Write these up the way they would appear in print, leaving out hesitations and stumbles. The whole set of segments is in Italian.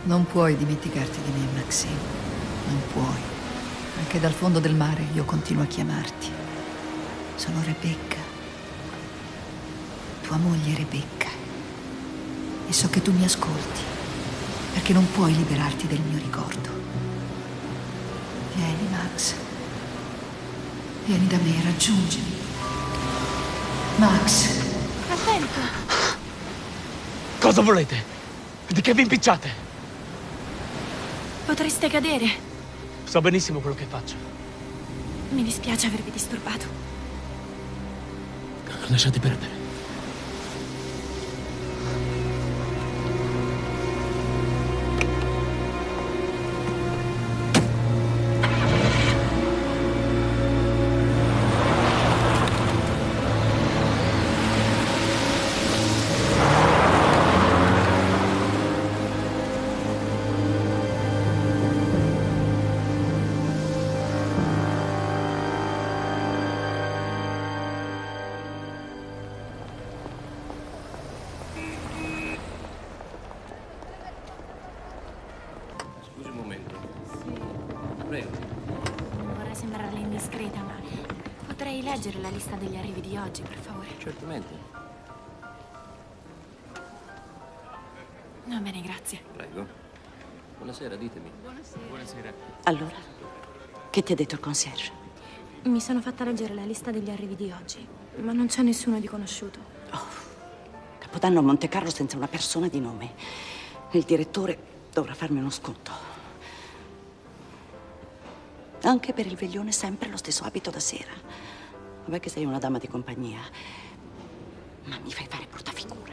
Non puoi dimenticarti di me, Maxine. Non puoi. Anche dal fondo del mare io continuo a chiamarti. Sono Rebecca. Tua moglie Rebecca. E so che tu mi ascolti, perché non puoi liberarti del mio ricordo. Vieni, Max. Vieni da me, raggiungimi. Max. Attento! Cosa volete? Di che vi impicciate? Potreste cadere. So benissimo quello che faccio. Mi dispiace avervi disturbato. Lasciate perdere. Scusi un momento. Prego. Non vorrei sembrarle indiscreta, ma potrei leggere la lista degli arrivi di oggi, per favore? Certamente. Va bene, grazie. Prego. Buonasera, ditemi. Buonasera. Allora, che ti ha detto il concierge? Mi sono fatta leggere la lista degli arrivi di oggi, ma non c'è nessuno di conosciuto. Capodanno a Monte Carlo senza una persona di nome. Il direttore dovrà farmi uno sconto. Anche per il veglione sempre lo stesso abito da sera. Vabbè che sei una dama di compagnia, ma mi fai fare brutta figura.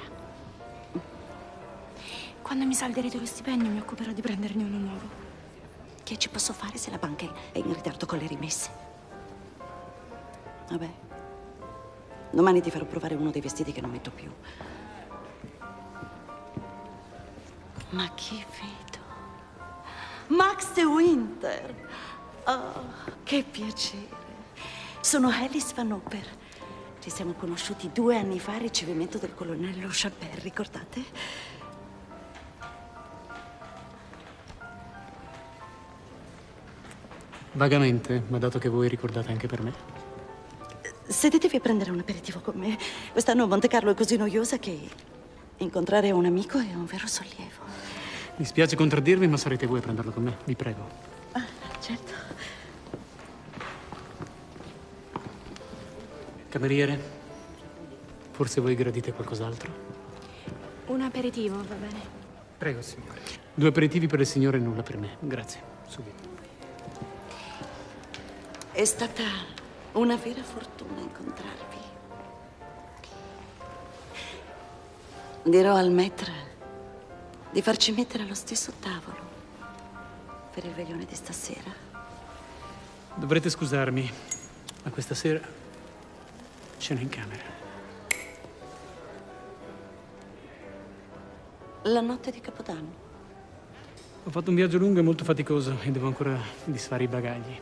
Quando mi salderete lo stipendio mi occuperò di prenderne uno nuovo. Che ci posso fare se la banca è in ritardo con le rimesse? Vabbè, domani ti farò provare uno dei vestiti che non metto più. Ma chi vedo? Max de Winter! Oh, che piacere! Sono Alice Van Hopper. Ci siamo conosciuti 2 anni fa al ricevimento del colonnello Chappelle, ricordate? Vagamente, ma dato che voi ricordate anche per me. Sedetevi a prendere un aperitivo con me. Quest'anno Monte Carlo è così noiosa che incontrare un amico è un vero sollievo. Mi spiace contraddirvi, ma sarete voi a prenderlo con me. Vi prego. Ah, certo. Cameriere, forse voi gradite qualcos'altro? Un aperitivo, va bene. Prego, signore. 2 aperitivi per il signore e nulla per me. Grazie. Subito. È stata una vera fortuna incontrarvi. Dirò al maître di farci mettere allo stesso tavolo per il veglione di stasera. Dovrete scusarmi, ma questa sera cena in camera. La notte di Capodanno. Ho fatto un viaggio lungo e molto faticoso e devo ancora disfare i bagagli.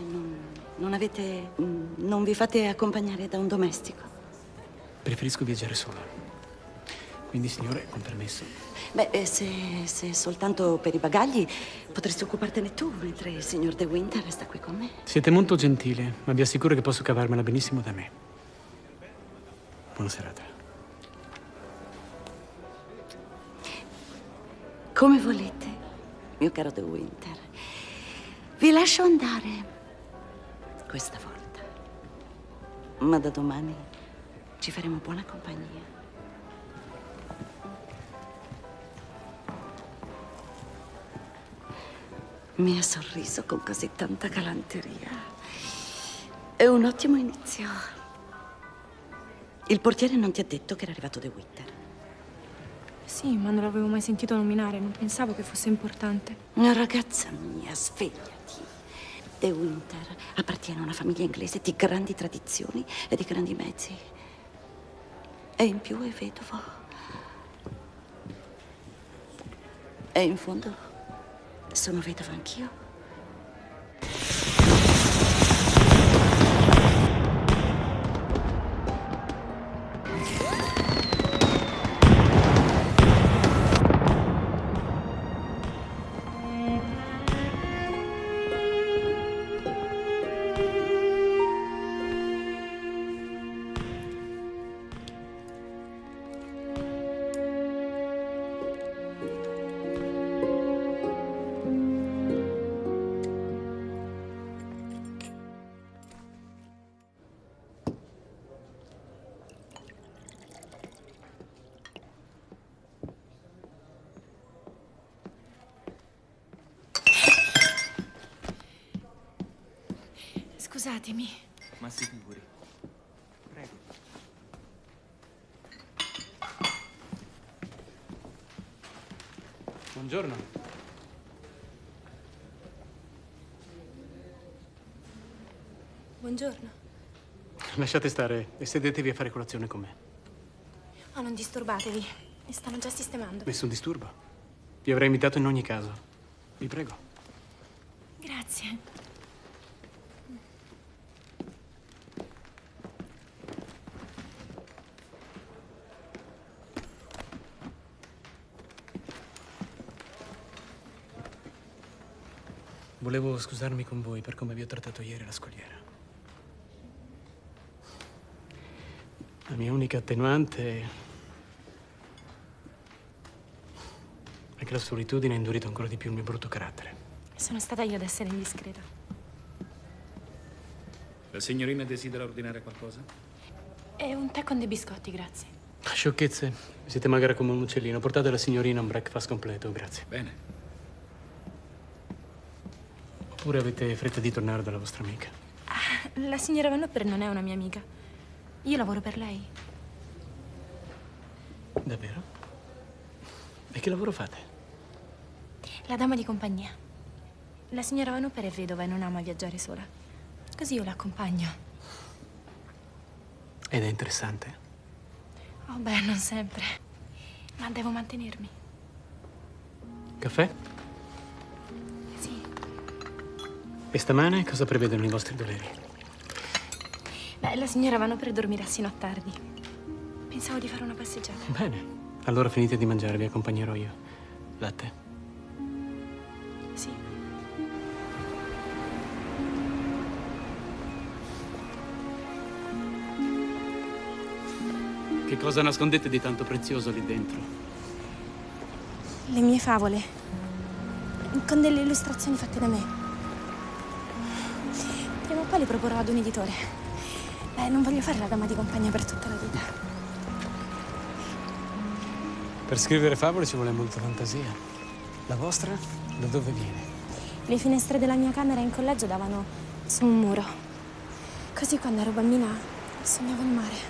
Non vi fate accompagnare da un domestico? Preferisco viaggiare solo. Quindi, signore, con permesso. Beh, se è soltanto per i bagagli, potresti occupartene tu, mentre il signor De Winter resta qui con me. Siete molto gentile, ma vi assicuro che posso cavarmela benissimo da me. Buona serata. Come volete, mio caro De Winter. Vi lascio andare questa volta. Ma da domani ci faremo buona compagnia. Mi ha sorriso con così tanta galanteria. È un ottimo inizio. Il portiere non ti ha detto che era arrivato De Winter? Sì, ma non l'avevo mai sentito nominare, non pensavo che fosse importante. Ragazza mia, svegliati. De Winter appartiene a una famiglia inglese di grandi tradizioni e di grandi mezzi. E in più è vedovo. E in fondo sono vedova anch'io. Scusatemi. Ma si figuri. Prego. Buongiorno. Buongiorno. Lasciate stare e sedetevi a fare colazione con me. Oh, non disturbatevi. Mi stanno già sistemando. Nessun disturbo. Vi avrei invitato in ogni caso. Vi prego. Grazie. Volevo scusarmi con voi per come vi ho trattato ieri alla scogliera. La mia unica attenuante è che la solitudine ha indurito ancora di più il mio brutto carattere. Sono stata io ad essere indiscreta. La signorina desidera ordinare qualcosa? E un tè con dei biscotti, grazie. Sciocchezze. Siete magra come un uccellino. Portate alla signorina un breakfast completo, grazie. Bene. Oppure avete fretta di tornare dalla vostra amica? La signora Van Opper non è una mia amica. Io lavoro per lei. Davvero? E che lavoro fate? La dama di compagnia. La signora Van Opper è vedova e non ama viaggiare sola. Così io la accompagno. Ed è interessante. Oh, beh, non sempre. Ma devo mantenermi. Caffè? Sì. E stamane cosa prevedono i vostri doveri? Beh, la signora Van Opper dormirà sino a tardi. Pensavo di fare una passeggiata. Bene. Allora finite di mangiare, vi accompagnerò io. Latte? Sì. Che cosa nascondete di tanto prezioso lì dentro? Le mie favole. Con delle illustrazioni fatte da me. Prima o poi le proporrò ad un editore. Non voglio fare la dama di compagnia per tutta la vita. Per scrivere favole ci vuole molta fantasia. La vostra da dove viene? Le finestre della mia camera in collegio davano su un muro. Così quando ero bambina sognavo il mare.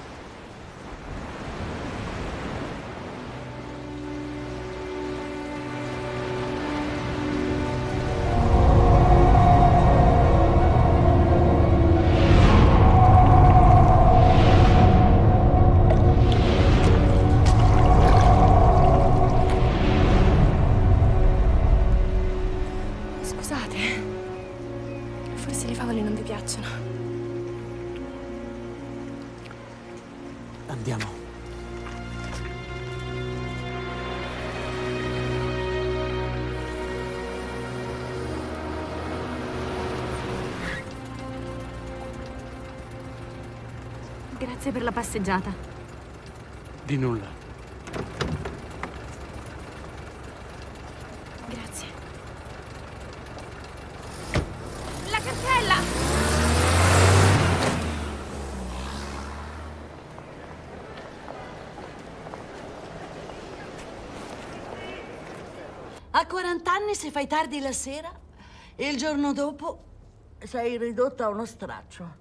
Scusate, forse le favole non vi piacciono. Andiamo. Grazie per la passeggiata. Di nulla. Grazie. La cartella! A 40 anni se fai tardi la sera e il giorno dopo sei ridotta a uno straccio.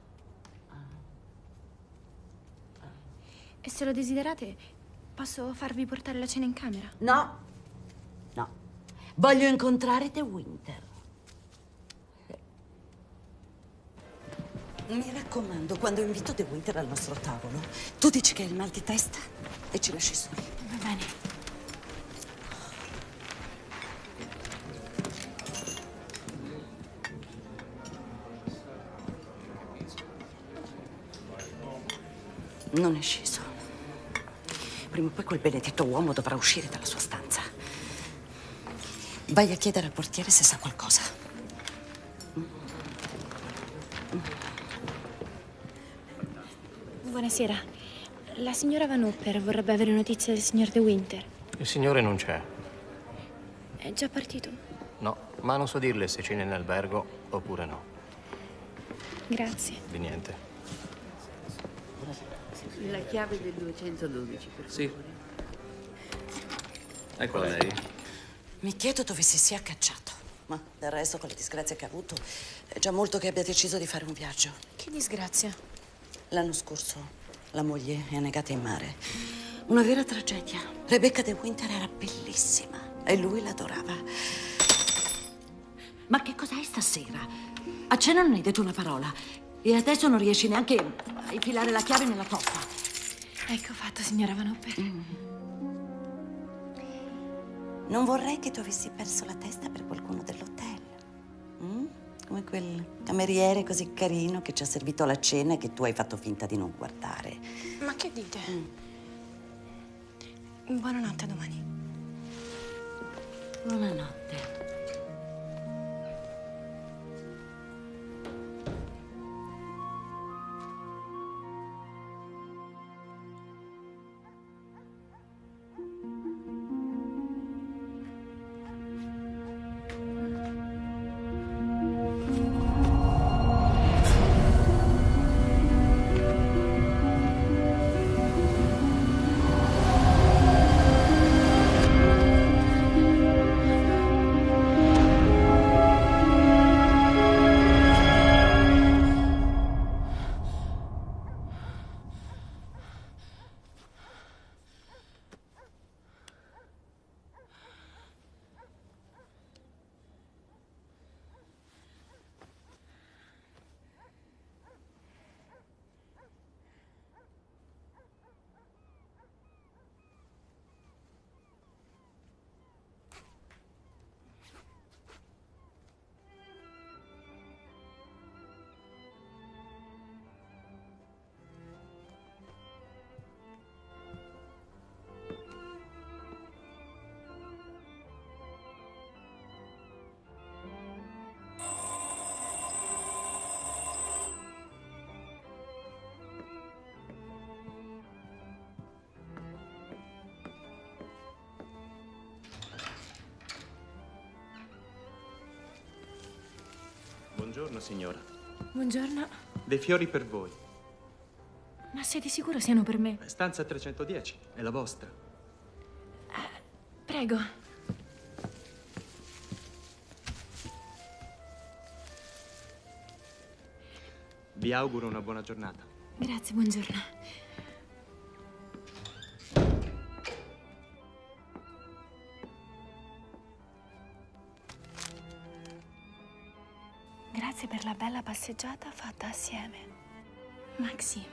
E se lo desiderate, posso farvi portare la cena in camera? No, no. Voglio incontrare De Winter. Mi raccomando, quando invito De Winter al nostro tavolo, tu dici che hai il mal di testa e ci lasci soli. Va bene. Non è sceso. Prima o poi quel benedetto uomo dovrà uscire dalla sua stanza. Vai a chiedere al portiere se sa qualcosa. Buonasera. La signora Van Opper vorrebbe avere notizie del signor De Winter. Il signore non c'è. È già partito? No, ma non so dirle se c'è in albergo oppure no. Grazie. Di niente. La chiave del 212, per favore. Sì. Eccola lei. Mi chiedo dove si sia cacciato. Ma del resto, con le disgrazie che ha avuto, è già molto che abbia deciso di fare un viaggio. Che disgrazia. L'anno scorso la moglie è annegata in mare. Una vera tragedia. Rebecca De Winter era bellissima e lui l'adorava. Ma che cos'hai stasera? A cena non hai detto una parola e adesso non riesci neanche a infilare la chiave nella toppa. Ecco fatto, signora Van Hopper. Non vorrei che tu avessi perso la testa per qualcuno dell'hotel. Come quel cameriere così carino che ci ha servito la cena e che tu hai fatto finta di non guardare. Ma che dite? Buonanotte, a domani. Buonanotte. Buongiorno, signora. Buongiorno. Dei fiori per voi. Ma siete sicuro siano per me? Stanza 310, è la vostra. Prego. Vi auguro una buona giornata. Grazie, buongiorno. Grazie per la bella passeggiata fatta assieme. Maxime.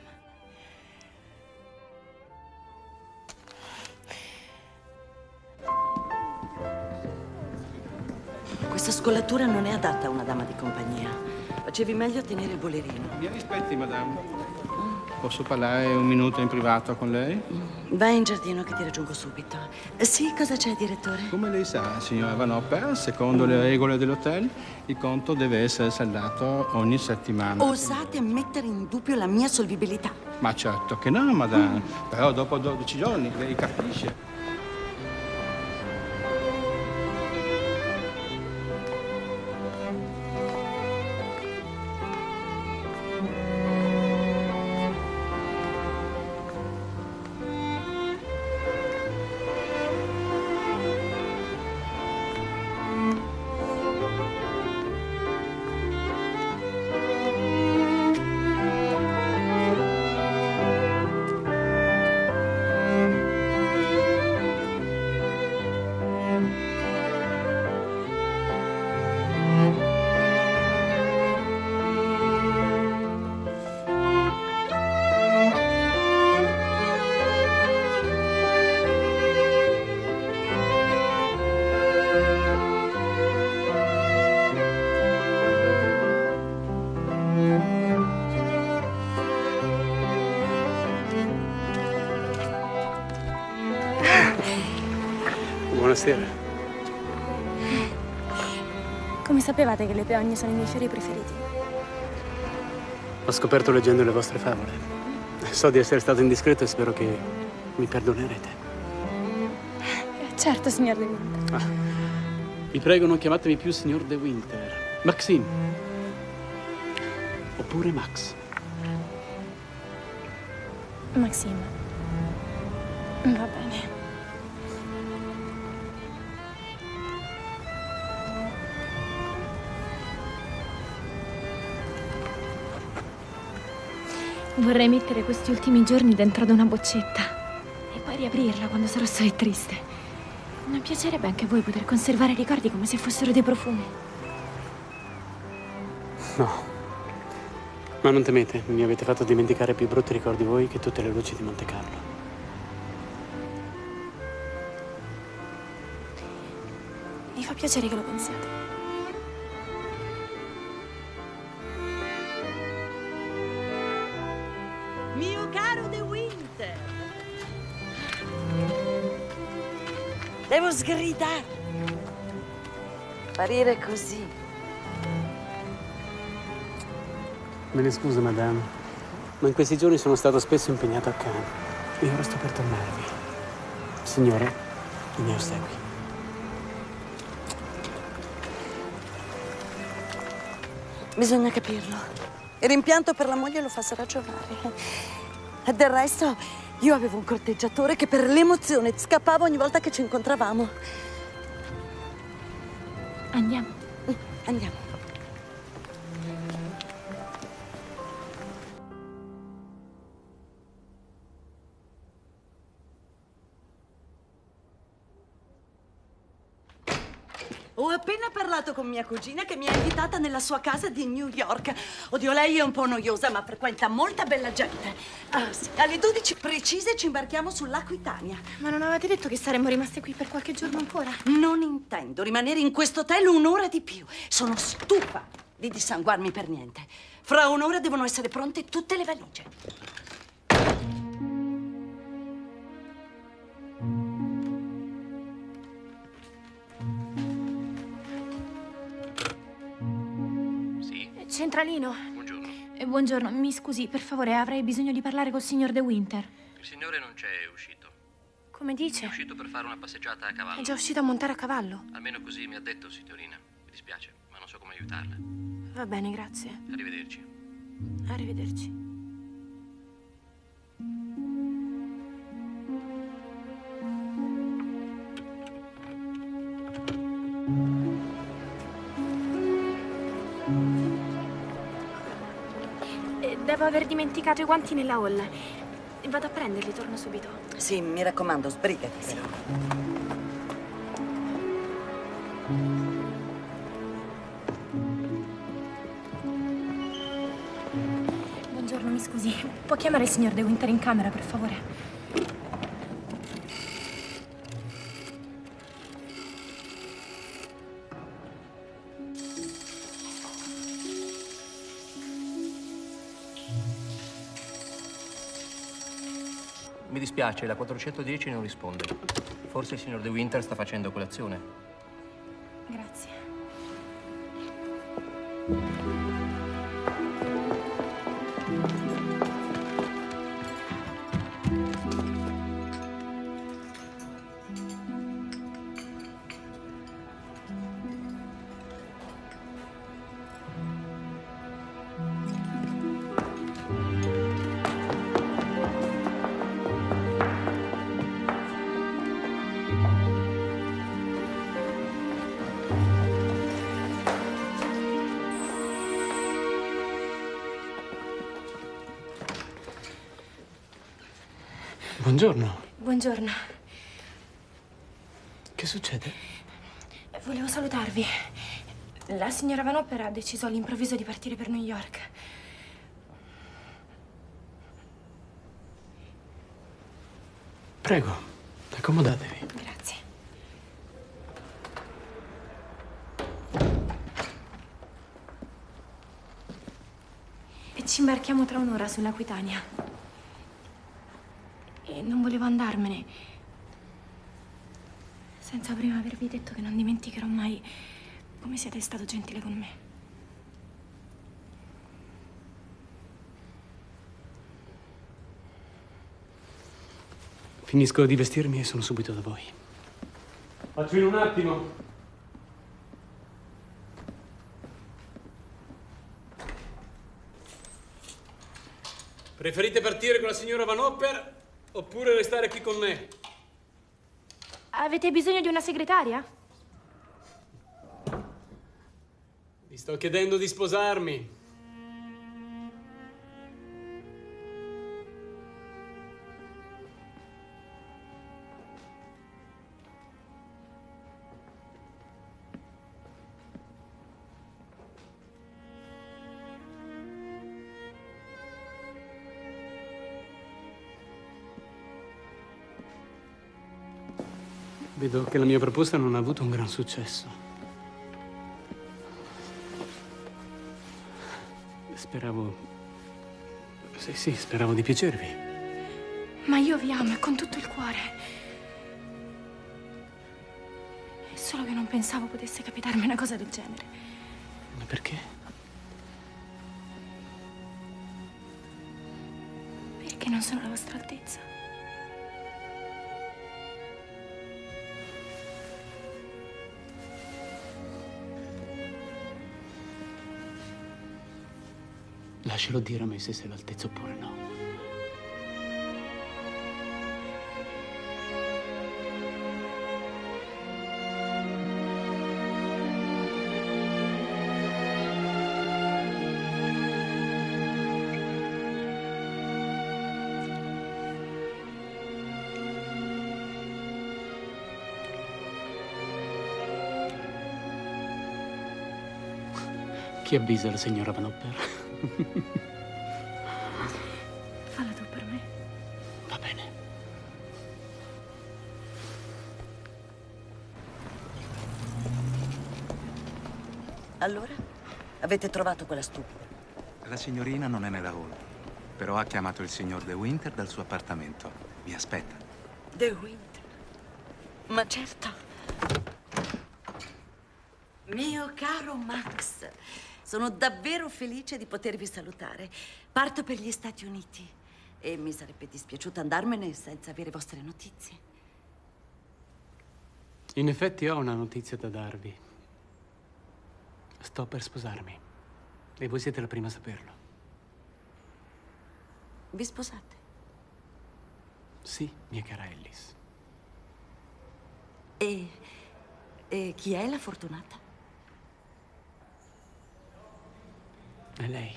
Questa scollatura non è adatta a una dama di compagnia. Facevi meglio a tenere il bolerino. Mi rispetti, madame? Posso parlare un minuto in privato con lei? Vai in giardino che ti raggiungo subito. Sì, cosa c'è, direttore? Come lei sa, signora Van Hopper, secondo le regole dell'hotel, il conto deve essere saldato ogni settimana. Osate mettere in dubbio la mia solvibilità. Ma certo che no, madame. Però dopo 12 giorni, lei capisce. Buonasera. Come sapevate che le peogne sono i miei fiori preferiti? Ho scoperto leggendo le vostre favole. So di essere stato indiscreto e spero che mi perdonerete. Certo, signor De Winter. Vi prego, non chiamatemi più signor De Winter. Maxime. Oppure Max. Maxime. Va bene. Vorrei mettere questi ultimi giorni dentro ad una boccetta e poi riaprirla quando sarò sola e triste. Mi piacerebbe anche a voi poter conservare i ricordi come se fossero dei profumi. No. Ma non temete, mi avete fatto dimenticare più brutti ricordi voi che tutte le luci di Monte Carlo. Mi fa piacere che lo pensiate. Mio caro De Winter, devo sgridare. Parire così. Me ne scuso, madame, ma in questi giorni sono stato spesso impegnato a Cannes e ora sto per tornarvi. Signore, i miei ossequi. Bisogna capirlo. Il rimpianto per la moglie lo fa ragionare. E del resto, io avevo un corteggiatore che per l'emozione scappava ogni volta che ci incontravamo. Andiamo. Andiamo. Ho appena parlato con mia cugina che mi ha invitata nella sua casa di New York. Oddio, lei è un po' noiosa, ma frequenta molta bella gente. Ah, sì. Alle 12 precise ci imbarchiamo sull'Aquitania. Ma non avete detto che saremmo rimaste qui per qualche giorno ancora? Non intendo rimanere in questo hotel un'ora di più. Sono stufa di dissanguarmi per niente. Fra un'ora devono essere pronte tutte le valigie. Centralino. Buongiorno. Buongiorno, mi scusi, per favore, avrei bisogno di parlare col signor De Winter. Il signore non c'è, è uscito. Come dice? È uscito per fare una passeggiata a cavallo. È già uscito a montare a cavallo. Almeno così mi ha detto, signorina. Mi dispiace, ma non so come aiutarla. Va bene, grazie. Arrivederci. Arrivederci. Devo aver dimenticato i guanti nella hall. Vado a prenderli, torno subito. Sì, mi raccomando, sbrigati però. Buongiorno, mi scusi. Può chiamare il signor De Winter in camera, per favore? Mi dispiace, la 410 non risponde. Forse il signor De Winter sta facendo colazione. Grazie. Buongiorno. Buongiorno. Che succede? Volevo salutarvi. La signora Van Opera ha deciso all'improvviso di partire per New York. Prego, accomodatevi. Grazie. E ci imbarchiamo tra un'ora sull'Aquitania. E non volevo andarmene senza prima avervi detto che non dimenticherò mai come siete stato gentile con me. Finisco di vestirmi e sono subito da voi. Faccio in un attimo. Preferite partire con la signora Van Opper oppure restare qui con me? Avete bisogno di una segretaria? Vi sto chiedendo di sposarmi. Vedo che la mia proposta non ha avuto un gran successo. Speravo... Sì, speravo di piacervi. Ma io vi amo e con tutto il cuore. È solo che non pensavo potesse capitarmi una cosa del genere. Ma perché? Perché non sono alla vostra altezza. Lascialo dire a me se sei all'altezza oppure no. Chi avvisa la signora Van Hopper? Falla tu per me. Va bene. Allora? Avete trovato quella stupida? La signorina non è nella hall, però ha chiamato il signor De Winter dal suo appartamento. Vi aspetta. De Winter? Ma certo. Mio caro Max, sono davvero felice di potervi salutare. Parto per gli Stati Uniti e mi sarebbe dispiaciuto andarmene senza avere vostre notizie. In effetti ho una notizia da darvi. Sto per sposarmi e voi siete la prima a saperlo. Vi sposate? Sì, mia cara Alice. E chi è la fortunata? È lei.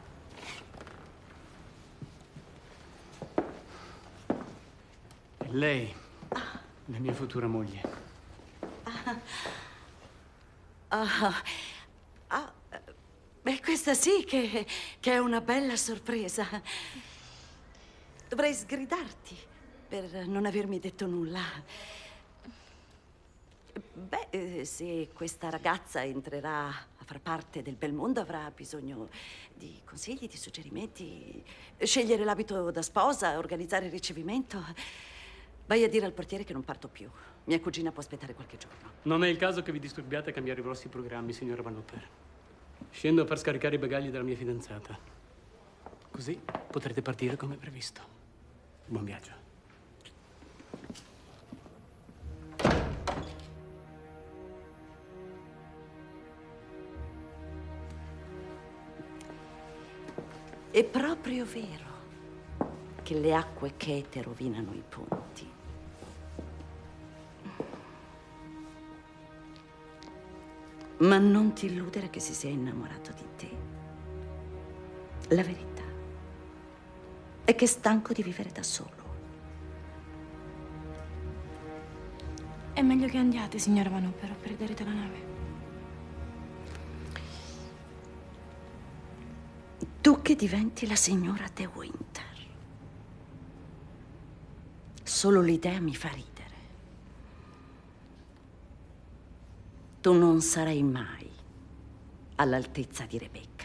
È lei, la mia futura moglie. Beh, questa sì che è una bella sorpresa. Dovrei sgridarti per non avermi detto nulla. Beh, se questa ragazza entrerà a far parte del bel mondo, avrà bisogno di consigli, di suggerimenti, scegliere l'abito da sposa, organizzare il ricevimento. Vai a dire al portiere che non parto più. Mia cugina può aspettare qualche giorno. Non è il caso che vi disturbiate a cambiare i vostri programmi, signora Van Hopper. Scendo a far scaricare i bagagli della mia fidanzata. Così potrete partire come previsto. Buon viaggio. È proprio vero che le acque chete rovinano i ponti. Ma non ti illudere che si sia innamorato di te. La verità è che è stanco di vivere da solo. È meglio che andiate, signora Van Hopper, o perderete la nave. Tu che diventi la signora De Winter. Solo l'idea mi fa ridere. Tu non sarai mai all'altezza di Rebecca.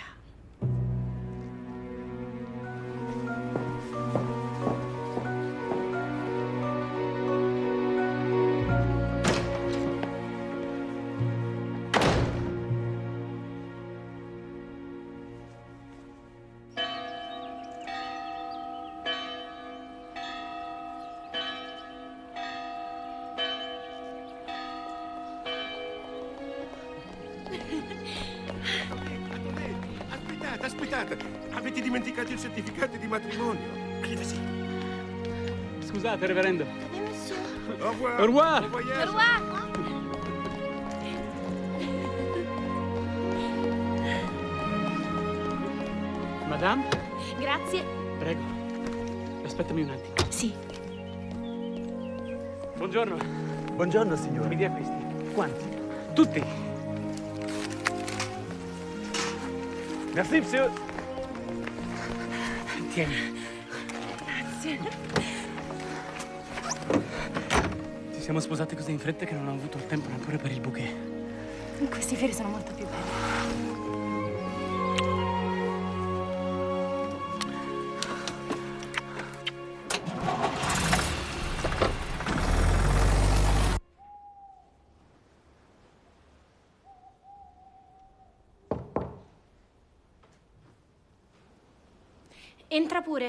Aspettate, avete dimenticato il certificato di matrimonio. Allez-y. Scusate, reverendo. Au revoir. Au revoir. Bon voyage. Au revoir. Madame? Grazie. Prego. Aspettami un attimo. Sì. Buongiorno. Buongiorno, signore. Mi dia questi. Quanti? Tutti. Merci, monsieur. Tieni. Grazie. Ti siamo sposati così in fretta che non ho avuto tempo neppure per il bouquet. Questi fiori sono molto più belli. Entra pure.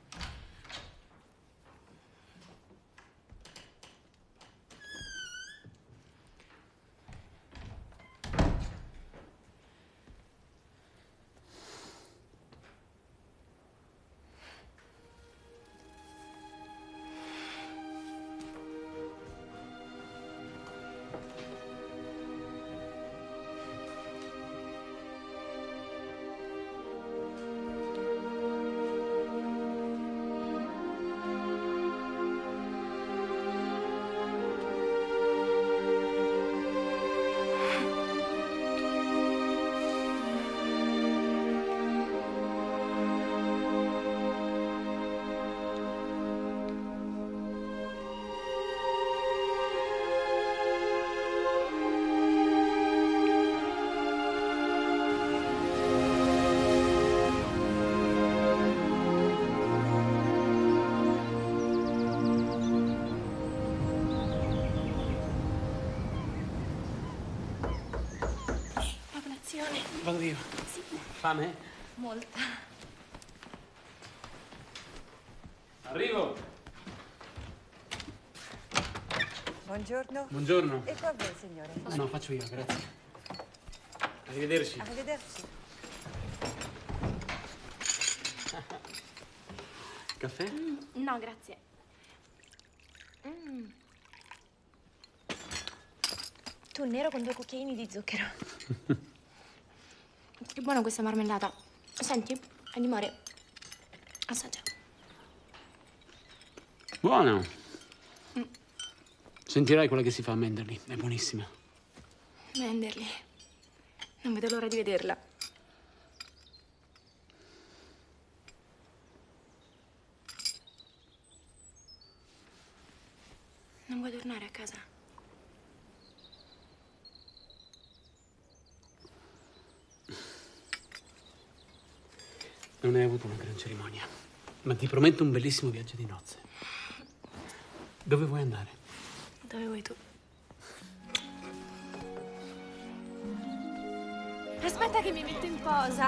Vado io. Sì. Fame? Molta. Arrivo. Buongiorno. Buongiorno. E qua voi, signore? No, faccio io, grazie. Arrivederci. Arrivederci. Caffè? No, grazie. Tu nero con 2 cucchiaini di zucchero. Che buona questa marmellata. Senti, è di mare. Assaggia. Buona. Sentirai quella che si fa a Manderley. È buonissima. Manderley. Non vedo l'ora di vederla. Non vuoi tornare a casa? Non hai avuto una gran cerimonia, ma ti prometto un bellissimo viaggio di nozze. Dove vuoi andare? Dove vuoi tu? Aspetta che mi metto in posa.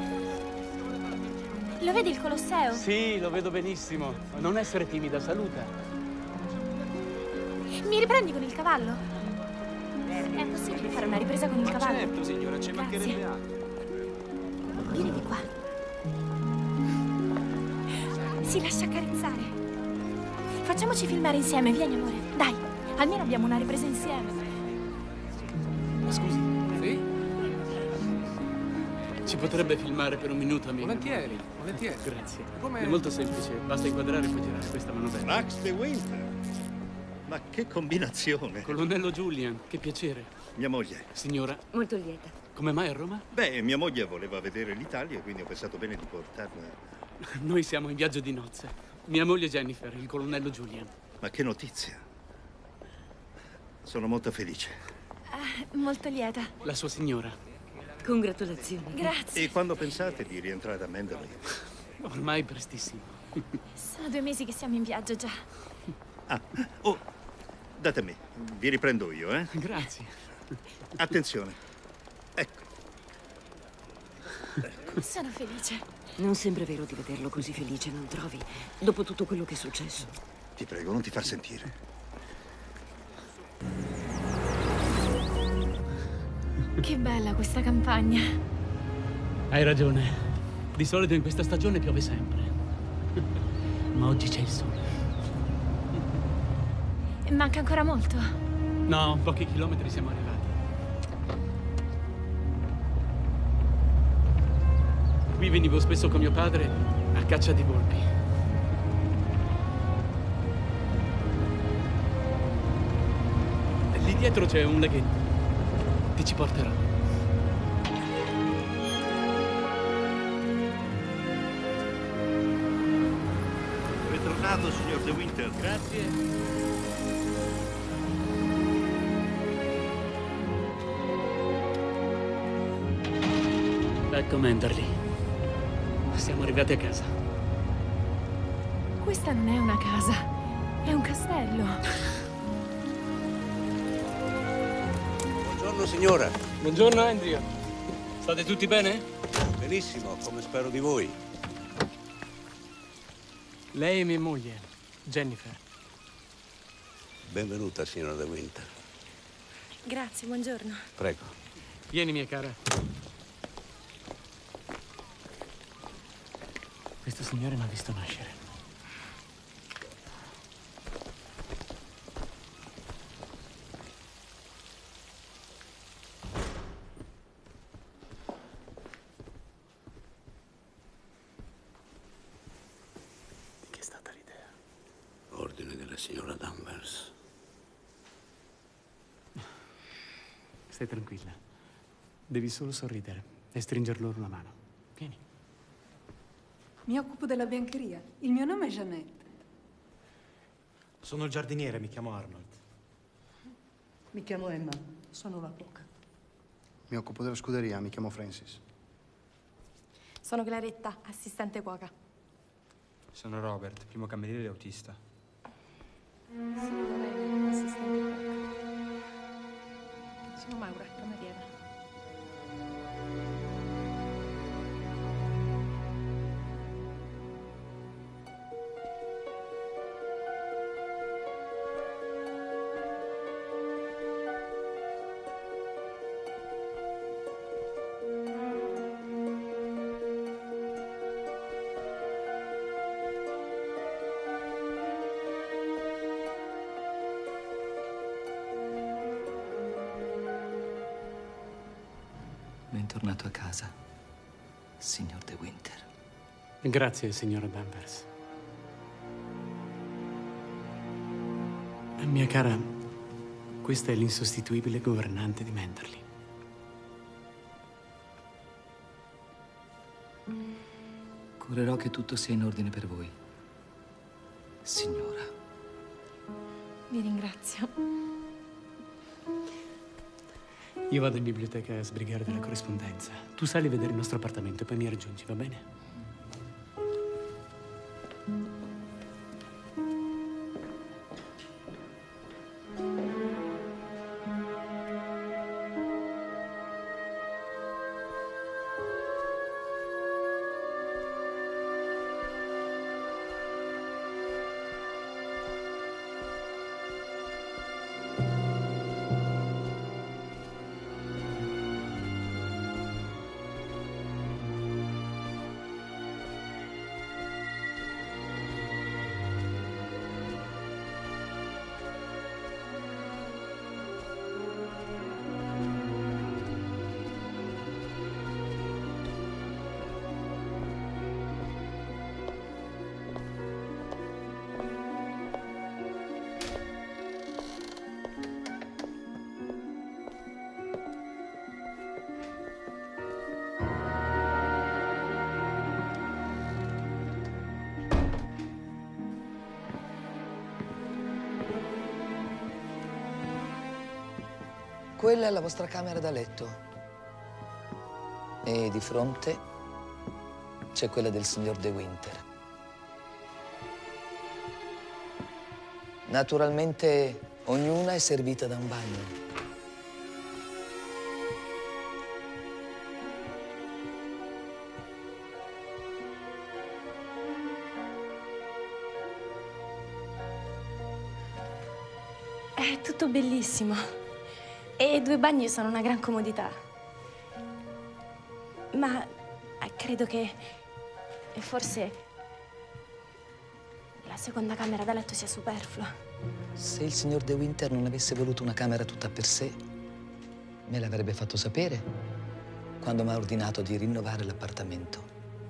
Lo vedi il Colosseo? Sì, lo vedo benissimo. Non essere timida, saluta. Mi riprendi con il cavallo? È possibile fare una ripresa con il cavallo? Certo, signora, ci mancherebbe altro. Vieni di qua. Si lascia accarezzare. Facciamoci filmare insieme, vieni amore. Dai, almeno abbiamo una ripresa insieme. Scusi. Sì? Ci potrebbe filmare per un minuto, amico? Volentieri, volentieri. Grazie. Come? È molto semplice, basta inquadrare e poi girare questa manovella. Max de Winter. Ma che combinazione. Colonnello Julian, che piacere. Mia moglie. Signora, Molto lieta. come mai a Roma? Beh, mia moglie voleva vedere l'Italia, quindi ho pensato bene di portarla. Noi siamo in viaggio di nozze. Mia moglie Jennifer, il colonnello Julian. Ma che notizia. Sono molto felice. Molto lieta. La sua signora. Congratulazioni. Grazie. E quando pensate di rientrare da Manderley? Ormai prestissimo. Sono 2 mesi che siamo in viaggio già. Oh, date a me. Vi riprendo io, eh? Grazie. Attenzione. Ecco. Sono felice. Non sembra vero di vederlo così felice, non trovi? Dopo tutto quello che è successo. Ti prego, non ti far sentire. Che bella questa campagna. Hai ragione. Di solito in questa stagione piove sempre. Ma oggi c'è il sole. Manca ancora molto. No, pochi chilometri siamo arrivati. Qui venivo spesso con mio padre a caccia di volpi. Lì dietro c'è un laghetto. Ti ci porterò. Bentornato, signor De Winter. Grazie. Ecco Manderley. Siamo arrivati a casa. Questa non è una casa, è un castello. Buongiorno signora. Buongiorno Andrea. State tutti bene? Benissimo, come spero di voi. Lei è mia moglie, Jennifer. Benvenuta, signora De Winter. Grazie, buongiorno. Prego. Vieni, mia cara. Questo signore mi ha visto nascere. Di che è stata l'idea? Ordine della signora Danvers. Stai tranquilla. Devi solo sorridere e stringere loro una mano. Vieni. Mi occupo della biancheria. Il mio nome è Jeannette. Sono il giardiniere, mi chiamo Arnold. Mi chiamo Emma, sono la cuoca. Mi occupo della scuderia, mi chiamo Francis. Sono Claretta, assistente cuoca. Sono Robert, primo cameriere e autista. Sono Lorena, assistente cuoca. Sono Maura, cameriera. Bentornato a casa, signor De Winter. Grazie, signora Danvers. Mia cara, questa è l'insostituibile governante di Manderley. Curerò che tutto sia in ordine per voi, signora. Vi ringrazio. Io vado in biblioteca a sbrigare della corrispondenza. Tu sali a vedere il nostro appartamento e poi mi raggiungi, va bene? Quella è la vostra camera da letto. E di fronte c'è quella del signor De Winter. Naturalmente, ognuna è servita da un bagno. È tutto bellissimo. E 2 bagni sono una gran comodità. Ma credo che forse la seconda camera da letto sia superflua. Se il signor De Winter non avesse voluto una camera tutta per sé, me l'avrebbe fatto sapere quando mi ha ordinato di rinnovare l'appartamento.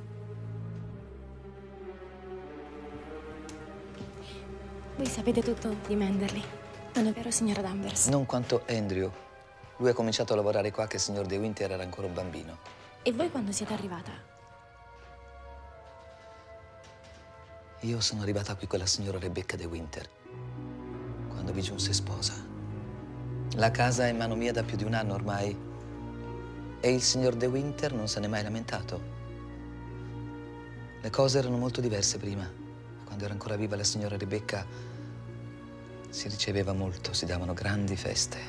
Voi sapete tutto di Manderley, non è vero, signora Danvers? Non quanto Andrew. Lui ha cominciato a lavorare qua che il signor De Winter era ancora un bambino. E voi quando siete arrivata? Io sono arrivata qui con la signora Rebecca De Winter, quando vi giunse sposa. La casa è in mano mia da più di 1 anno ormai E il signor De Winter non se n'è mai lamentato. Le cose erano molto diverse prima. Quando era ancora viva la signora Rebecca si riceveva molto, si davano grandi feste.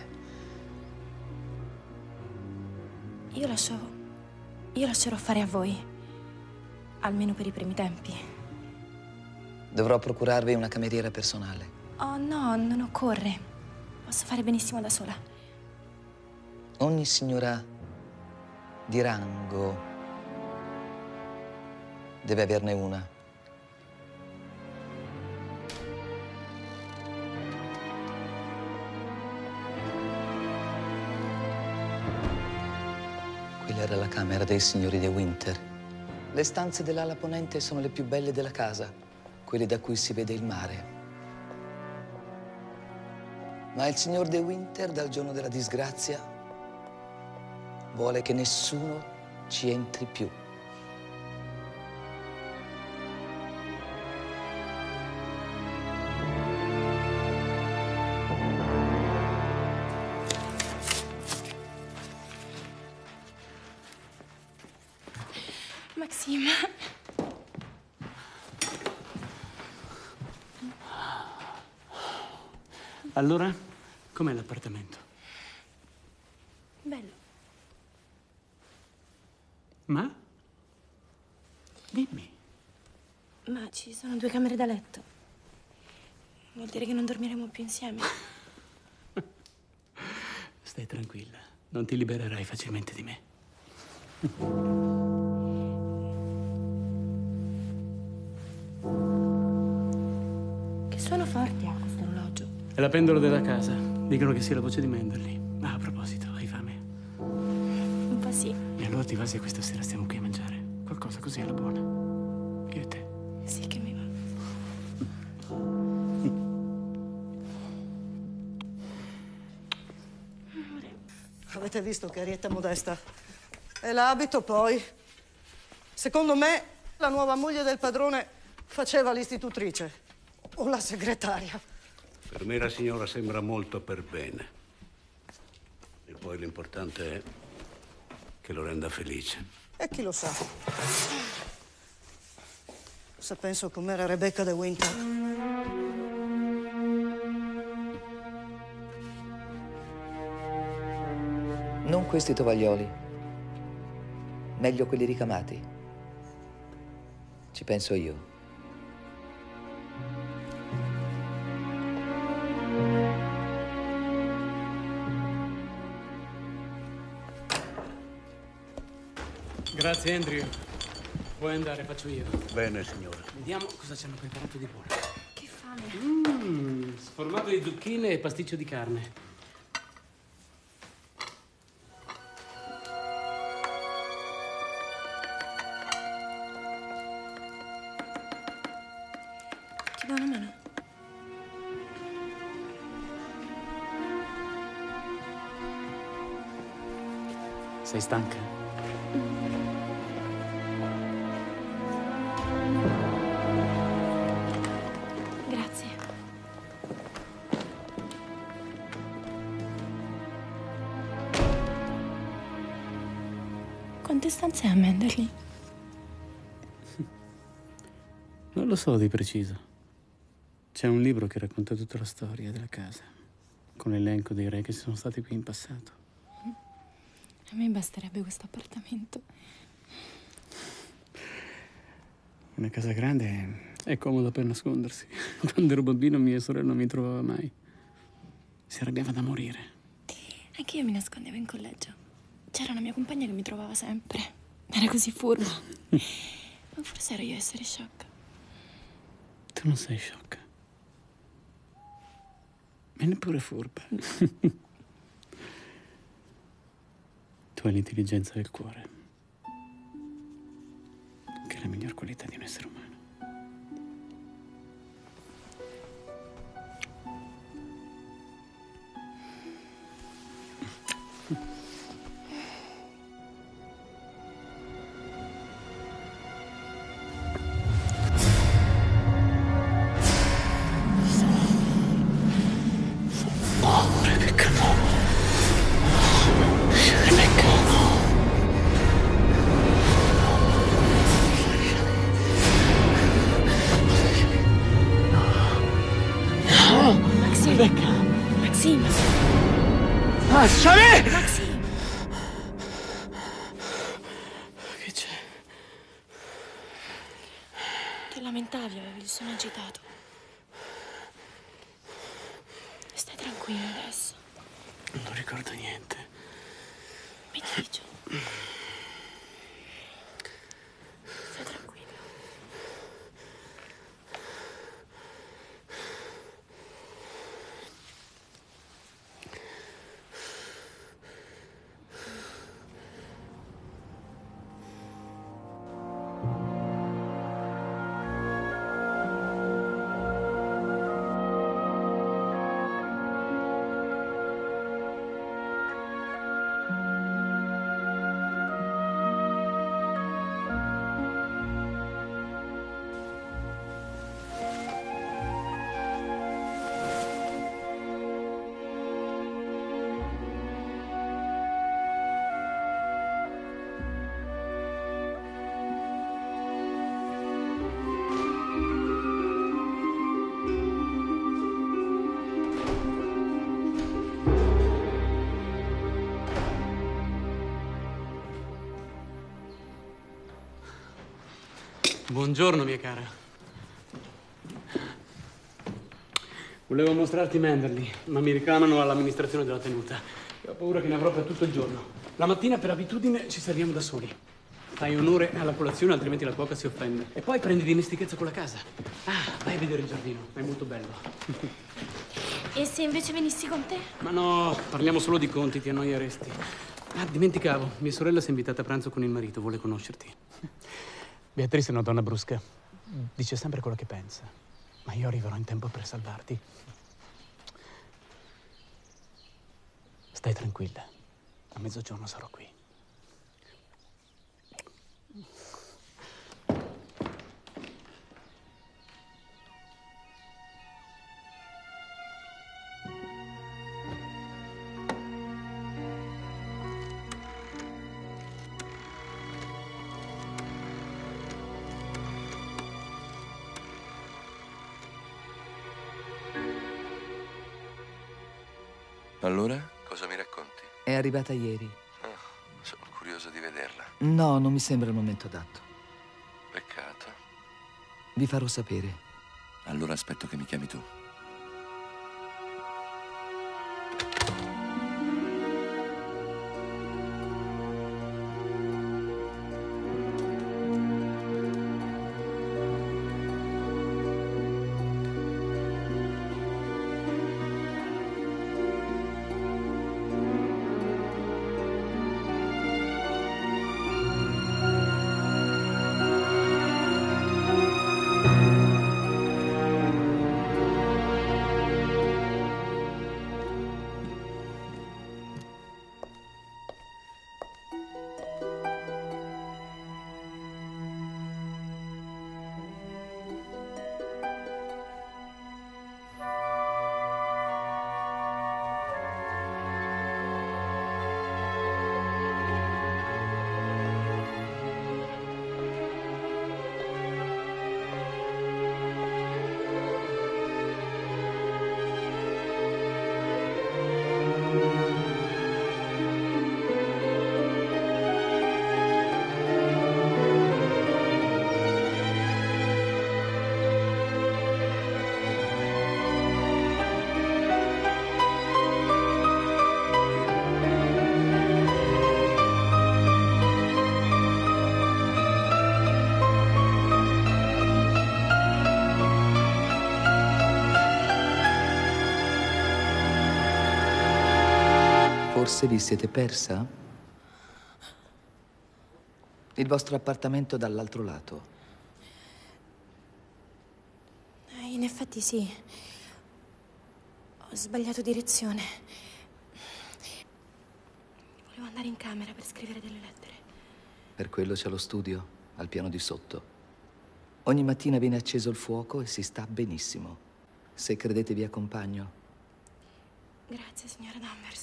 Io lascerò fare a voi, almeno per i primi tempi. Dovrò procurarvi una cameriera personale. Oh no, non occorre. Posso fare benissimo da sola. Ogni signora di rango deve averne una. Quella era la camera dei signori De Winter. Le stanze dell'ala ponente sono le più belle della casa, quelle da cui si vede il mare. Ma il signor De Winter, dal giorno della disgrazia, vuole che nessuno ci entri più. Maxime. Allora, com'è l'appartamento? Bello. Ma? Dimmi. Ma ci sono 2 camere da letto. Vuol dire che non dormiremo più insieme. Stai tranquilla, non ti libererai facilmente di me. Che suono forte ha questo orologio. È la pendola della casa. Dicono che sia la voce di Manderly. Ma a proposito, hai fame? Un po' sì. E allora ti va se questa sera stiamo qui a mangiare? Qualcosa così alla buona. Io e te. Sì che mi va. Avete visto che arietta modesta? E l'abito poi. Secondo me la nuova moglie del padrone faceva l'istitutrice o la segretaria. Per me la signora sembra molto per bene. E poi l'importante è che lo renda felice. E chi lo sa? Se penso com'era Rebecca De Winter. Non questi tovaglioli. Meglio quelli ricamati. Ci penso io. Grazie, Andrew. Puoi andare, faccio io. Bene, signora. Vediamo cosa ci hanno preparato di buono. Che fame. Sformato di zucchine e pasticcio di carne. Ti do una mano? Sei stanca? Grazie. Quante stanze ha Manderly? Non lo so di preciso. C'è un libro che racconta tutta la storia della casa, con l'elenco dei re che sono stati qui in passato. A me basterebbe questo appartamento. Una casa grande è comoda per nascondersi. Quando ero bambino mia sorella non mi trovava mai. Si arrabbiava da morire. Anche io mi nascondevo in collegio. C'era una mia compagna che mi trovava sempre. Era così furba. Ma forse ero io a essere sciocca. Tu non sei sciocca. E neppure furba. Tu hai l'intelligenza del cuore, che è la miglior qualità di un essere umano. No, Rebecca, no. Rebecca, no. Lasciami! Maxi! Che c'è? Ti lamentavi, avevi il sonno agitato. Stai tranquillo adesso. Non ricordo niente. Mi dice. Stai tranquillo. Buongiorno, mia cara. Volevo mostrarti Manderley, ma mi reclamano all'amministrazione della tenuta. E ho paura che ne avrò per tutto il giorno. La mattina, per abitudine, ci serviamo da soli. Fai onore alla colazione, altrimenti la cuoca si offende. E poi prendi dimestichezza con la casa. Ah, vai a vedere il giardino, è molto bello. E se invece venissi con te? Ma no, parliamo solo di conti, ti annoieresti. Ah, dimenticavo, mia sorella si è invitata a pranzo con il marito, vuole conoscerti. Beatrice è una donna brusca. Dice sempre quello che pensa. Ma io arriverò in tempo per salvarti. Stai tranquilla. A mezzogiorno sarò qui. Allora, cosa mi racconti? È arrivata ieri. Sono curioso di vederla. No, non mi sembra il momento adatto. Peccato. Vi farò sapere. Allora aspetto che mi chiami tu. Forse vi siete persa? Il vostro appartamento dall'altro lato. In effetti sì. Ho sbagliato direzione. Volevo andare in camera per scrivere delle lettere. Per quello c'è lo studio, al piano di sotto. Ogni mattina viene acceso il fuoco e si sta benissimo. Se credete vi accompagno. Grazie, signora Danvers.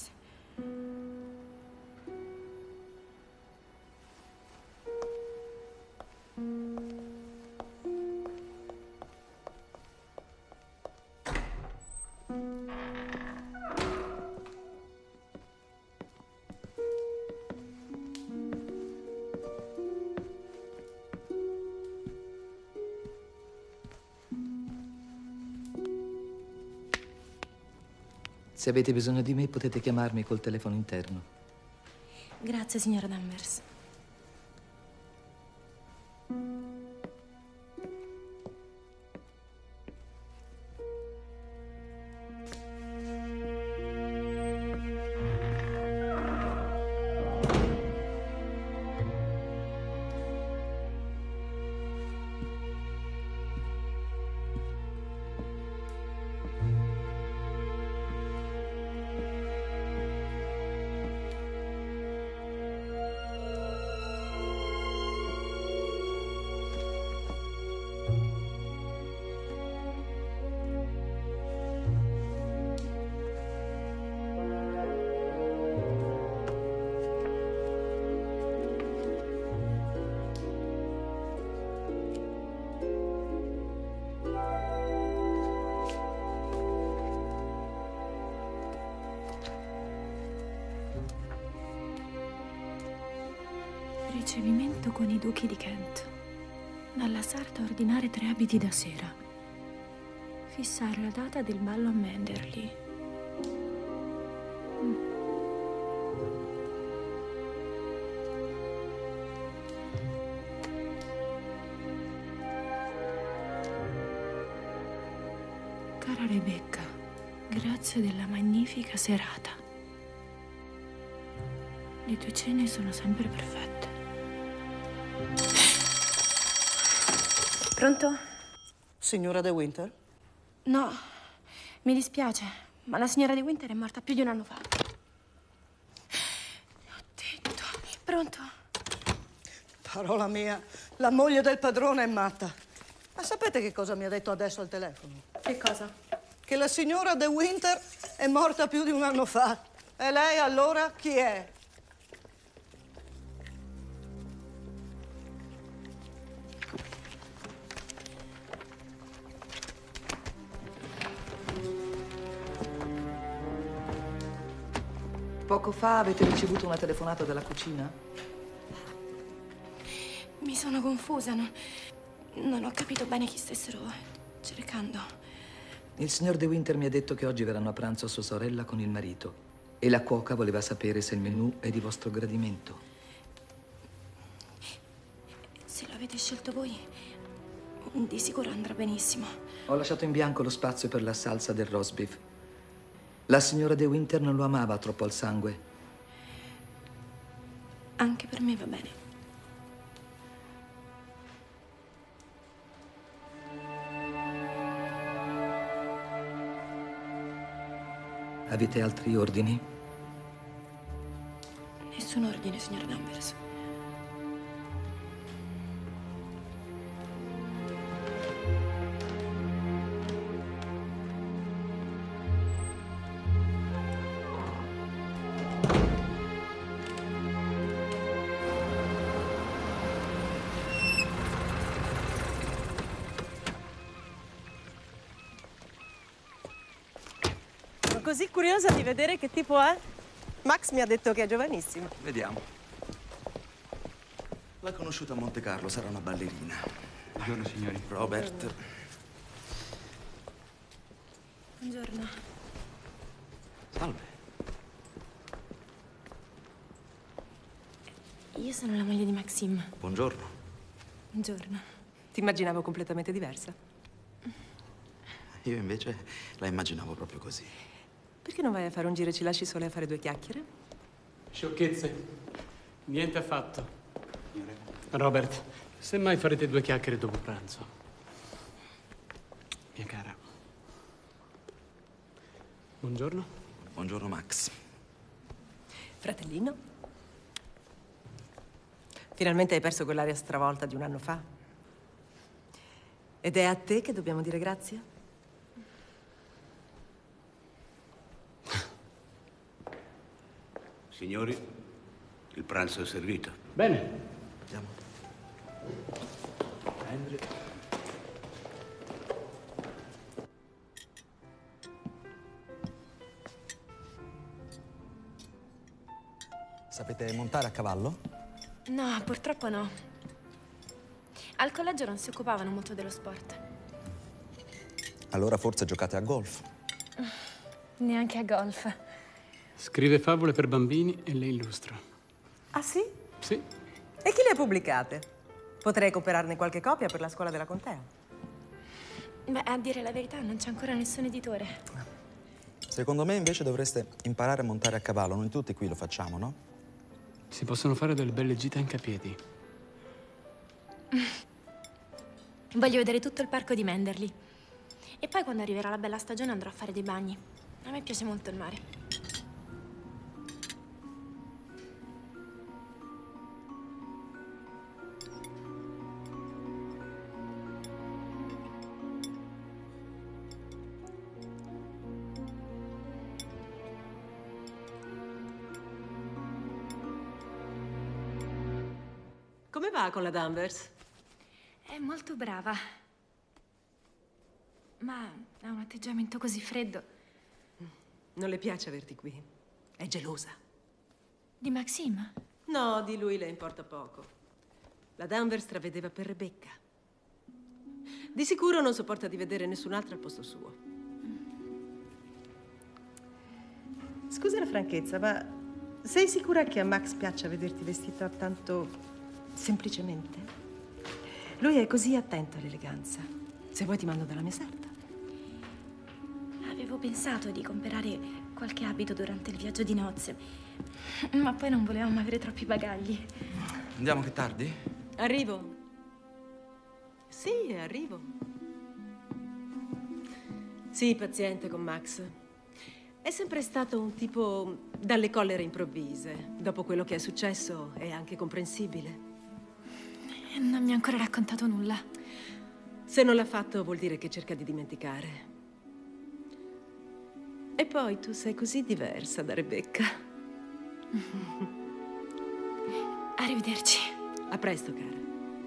Se avete bisogno di me, potete chiamarmi col telefono interno. Grazie, signora Danvers. Ricevimento con i duchi di Kent. Dalla sarta ordinare 3 abiti da sera. Fissare la data del ballo a Manderley. Cara Rebecca, grazie della magnifica serata. Le tue cene sono sempre perfette. Pronto? Signora De Winter? No, mi dispiace, ma la signora De Winter è morta più di un anno fa. Ho detto. Pronto? Parola mia, la moglie del padrone è matta. Ma sapete che cosa mi ha detto adesso al telefono? Che cosa? Che la signora De Winter è morta più di un anno fa. E lei allora chi è? Poco fa avete ricevuto una telefonata dalla cucina? Mi sono confusa, non ho capito bene chi stessero cercando. Il signor De Winter mi ha detto che oggi verranno a pranzo sua sorella con il marito e la cuoca voleva sapere se il menù è di vostro gradimento. Se lo avete scelto voi, di sicuro andrà benissimo. Ho lasciato in bianco lo spazio per la salsa del roast beef. La signora De Winter non lo amava troppo al sangue. Anche per me va bene. Avete altri ordini? Nessun ordine, signora Danvers. Così curiosa di vedere che tipo è? Max mi ha detto che è giovanissimo. Vediamo. L'ha conosciuta a Monte Carlo, sarà una ballerina. Buongiorno, signori. Robert. Buongiorno. Salve. Io sono la moglie di Maxime. Buongiorno. Buongiorno. Ti immaginavo completamente diversa. Io invece la immaginavo proprio così. Perché non vai a fare un giro e ci lasci sole a fare 2 chiacchiere? Sciocchezze. Niente affatto. Robert, semmai farete 2 chiacchiere dopo pranzo. Mia cara. Buongiorno. Buongiorno, Max. Fratellino? Finalmente hai perso quell'aria stravolta di un anno fa. Ed è a te che dobbiamo dire grazie? Signori, il pranzo è servito. Bene. Andiamo. Andrew. Sapete montare a cavallo? No, purtroppo no. Al collegio non si occupavano molto dello sport. Allora forse giocate a golf. Neanche a golf. Scrive favole per bambini e le illustra. Ah sì? Sì. E chi le ha pubblicate? Potrei cooperarne qualche copia per la scuola della contea. Beh, a dire la verità, non c'è ancora nessun editore. Secondo me invece dovreste imparare a montare a cavallo. Noi tutti qui lo facciamo, no? Si possono fare delle belle gite anche a piedi. Voglio vedere tutto il parco di Manderley. E poi quando arriverà la bella stagione andrò a fare dei bagni. A me piace molto il mare. Come va con la Danvers? È molto brava. Ma ha un atteggiamento così freddo. Non le piace averti qui. È gelosa. Di Maxime? No, di lui le importa poco. La Danvers travedeva per Rebecca. Di sicuro non sopporta di vedere nessun'altra al posto suo. Scusa la franchezza, ma sei sicura che a Max piaccia vederti vestita tanto semplicemente? Lui è così attento all'eleganza. Se vuoi ti mando dalla mia sarta. Avevo pensato di comprare qualche abito durante il viaggio di nozze, ma poi non volevamo avere troppi bagagli. Andiamo, che tardi? Arrivo. Sì, arrivo. Sii paziente con Max. È sempre stato un tipo dalle collere improvvise. Dopo quello che è successo è anche comprensibile. Non mi ha ancora raccontato nulla. Se non l'ha fatto vuol dire che cerca di dimenticare. E poi tu sei così diversa da Rebecca. Arrivederci. A presto, cara.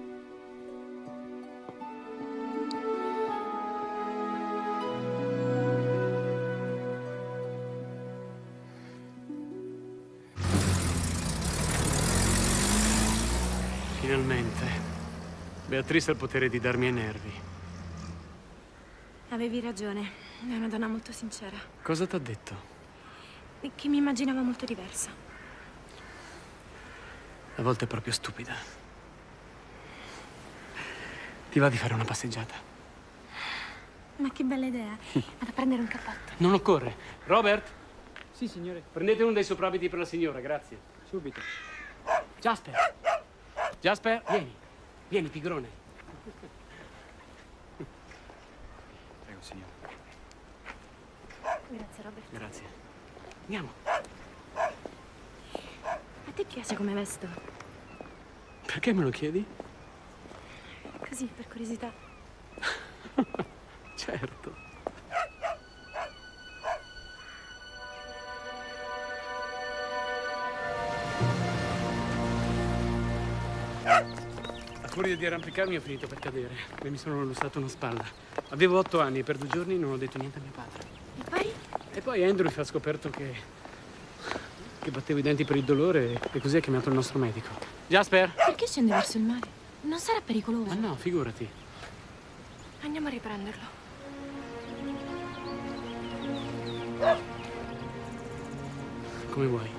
Finalmente. Beatrice ha il potere di darmi ai nervi. Avevi ragione. È una donna molto sincera. Cosa t'ha detto? Che mi immaginavo molto diversa. A volte è proprio stupida. Ti va di fare una passeggiata? Ma che bella idea. Vado a prendere un cappotto. Non occorre. Robert? Sì, signore. Prendete uno dei soprabiti per la signora, grazie. Subito. Jasper. Jasper, vieni. Vieni, pigrone. Prego, signore. Grazie, Robert. Grazie. Andiamo. A te piace come vesto? Perché me lo chiedi? Così, per curiosità. Certo. A furia di arrampicarmi ho finito per cadere e mi sono lussato una spalla. Avevo 8 anni e per 2 giorni non ho detto niente a mio padre. E poi? E poi Andrew ha scoperto che battevo i denti per il dolore e così ha chiamato il nostro medico. Jasper? Perché scende verso il mare? Non sarà pericoloso? Ma no, figurati. Andiamo a riprenderlo. Come vuoi.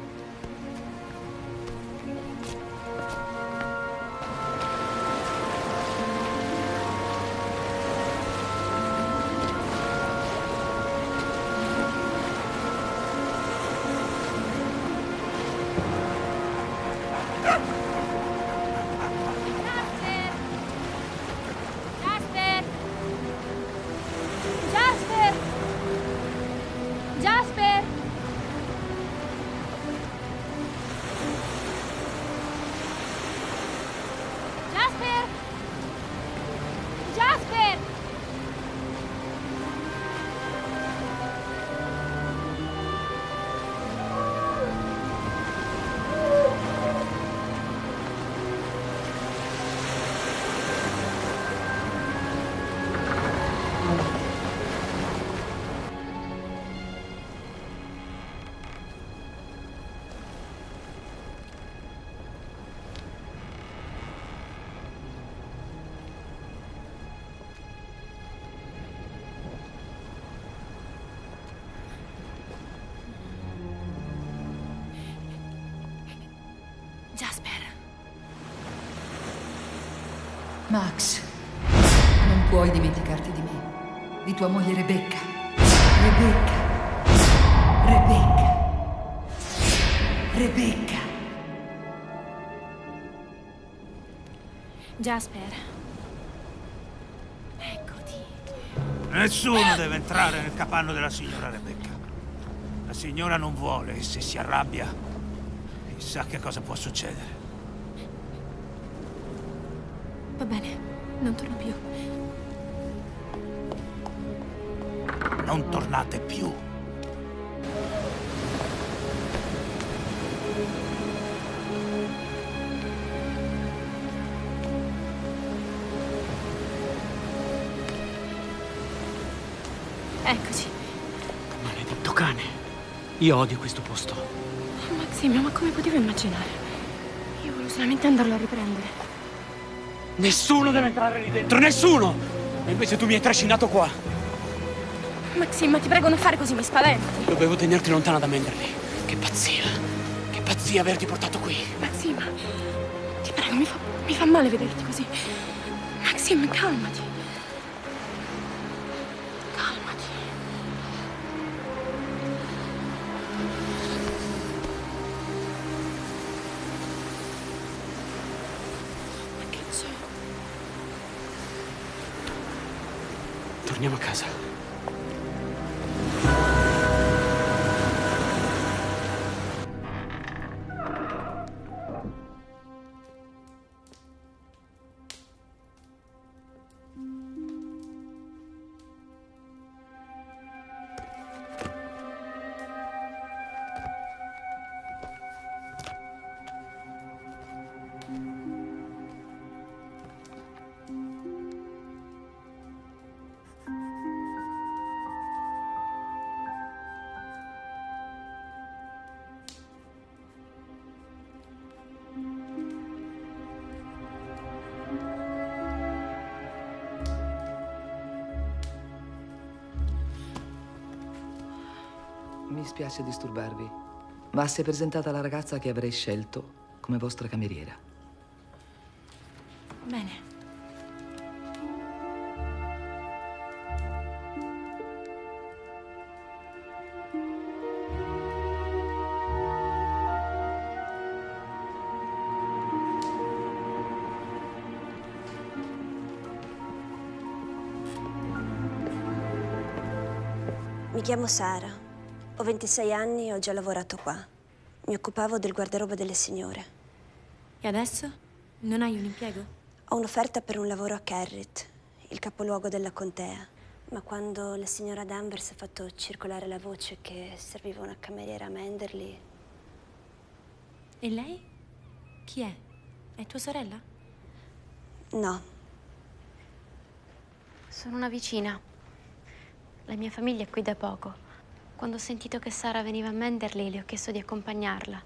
Max, non puoi dimenticarti di me, di tua moglie Rebecca. Rebecca. Rebecca. Rebecca. Jasper. Eccoti. Nessuno deve entrare nel capanno della signora Rebecca. La signora non vuole e se si arrabbia, chissà che cosa può succedere. Va bene, non torno più. Non tornate più. Eccoci. Maledetto cane. Io odio questo posto. Maximio, ma come potevo immaginare? Io volevo solamente andarlo a riprendere. Nessuno deve entrare lì dentro, nessuno! E invece tu mi hai trascinato qua. Maxim, ma ti prego non fare così, mi spaventi. Dovevo tenerti lontana da Manderley. Che pazzia. Che pazzia averti portato qui. Maxim, ti prego, mi fa male vederti così. Maxim, calmati. Calmati. Ma che c'è? Torniamo a casa. Mi spiace disturbarvi, ma si è presentata la ragazza che avrei scelto come vostra cameriera. Bene. Mi chiamo Sara. Ho 26 anni e ho già lavorato qua. Mi occupavo del guardaroba delle signore. E adesso? Non hai un impiego? Ho un'offerta per un lavoro a Kerrit, il capoluogo della contea. Ma quando la signora Danvers ha fatto circolare la voce che serviva una cameriera a Manderley... E lei? Chi è? È tua sorella? No. Sono una vicina. La mia famiglia è qui da poco. Quando ho sentito che Sara veniva a Manderley, le ho chiesto di accompagnarla.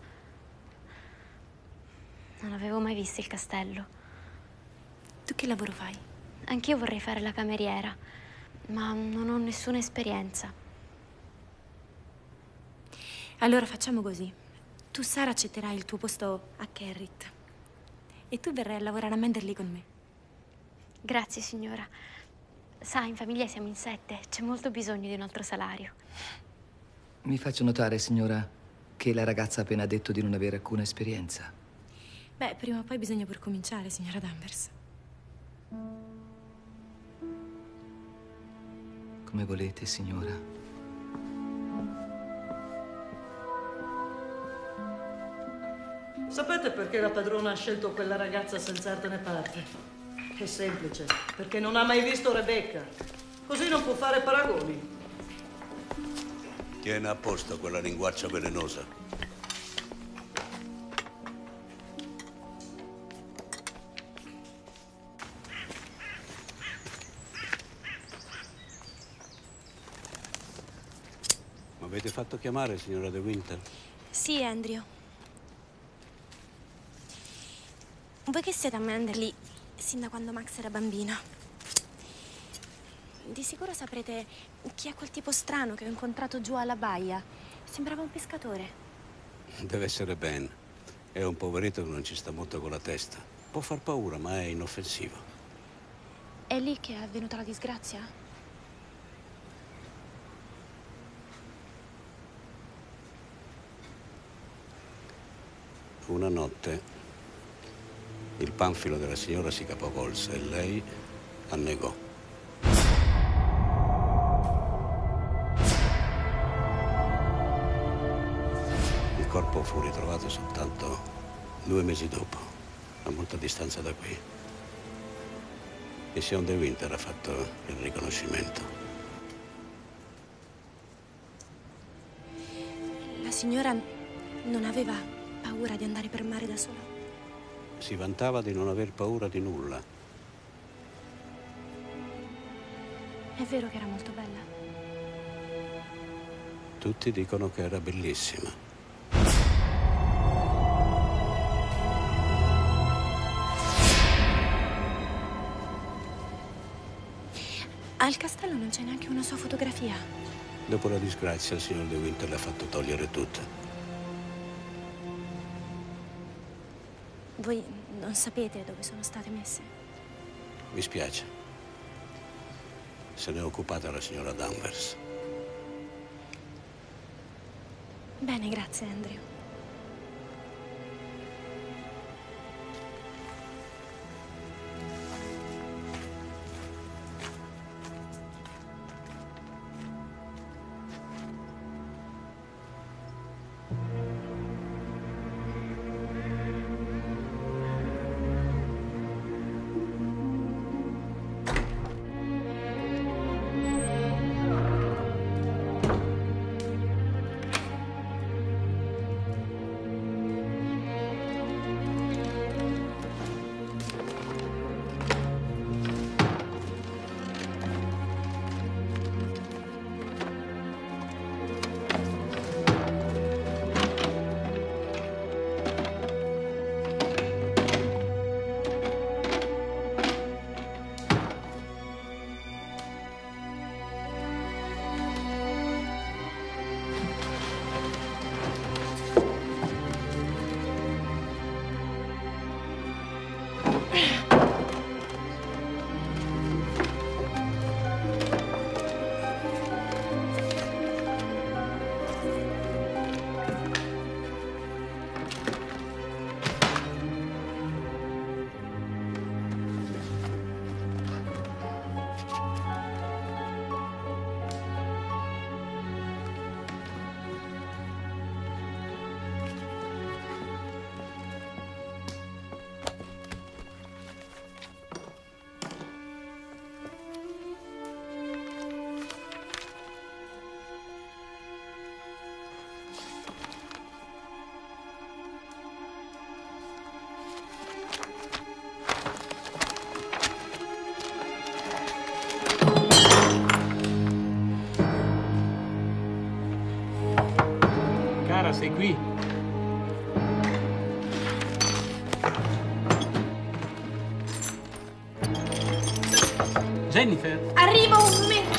Non avevo mai visto il castello. Tu che lavoro fai? Anch'io vorrei fare la cameriera, ma non ho nessuna esperienza. Allora facciamo così. Tu, Sara, accetterai il tuo posto a Kerrit. E tu verrai a lavorare a Manderley con me. Grazie, signora. Sa, in famiglia siamo in 7. C'è molto bisogno di un altro salario. Mi faccio notare, signora, che la ragazza ha appena detto di non avere alcuna esperienza. Beh, prima o poi bisogna pur cominciare, signora Danvers. Come volete, signora. Sapete perché la padrona ha scelto quella ragazza senza arte né parte? È semplice, perché non ha mai visto Rebecca. Così non può fare paragoni. Tiene a posto quella linguaccia velenosa. Mi avete fatto chiamare, signora De Winter? Sì, Andrew. Voi che siete a Manderley sin da quando Max era bambino, di sicuro saprete chi è quel tipo strano che ho incontrato giù alla baia. Sembrava un pescatore. Deve essere Ben. È un poveretto che non ci sta molto con la testa. Può far paura, ma è inoffensivo. È lì che è avvenuta la disgrazia? Una notte il panfilo della signora si capovolse e lei annegò. Il corpo fu ritrovato soltanto 2 mesi dopo, a molta distanza da qui. E Sion De Winter ha fatto il riconoscimento. La signora non aveva paura di andare per mare da sola? Si vantava di non aver paura di nulla. È vero che era molto bella? Tutti dicono che era bellissima. Al castello non c'è neanche una sua fotografia. Dopo la disgrazia il signor De Winter le ha fatto togliere tutte. Voi non sapete dove sono state messe? Mi spiace. Se ne è occupata la signora Danvers. Bene, grazie, Andrew. Sei qui? Jennifer? Arrivo un momento!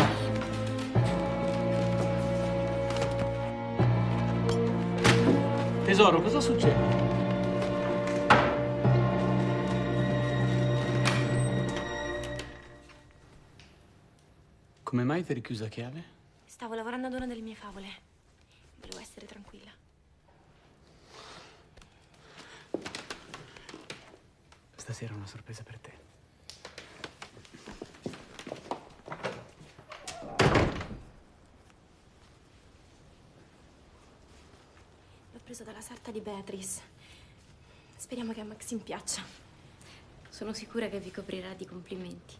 Tesoro, cosa succede? Come mai ti eri chiusa a chiave? Stavo lavorando ad una delle mie favole. Volevo essere tranquilla. Stasera ho una sorpresa per te. L'ho preso dalla sarta di Beatrice. Speriamo che a Maxine piaccia. Sono sicura che vi coprirà di complimenti.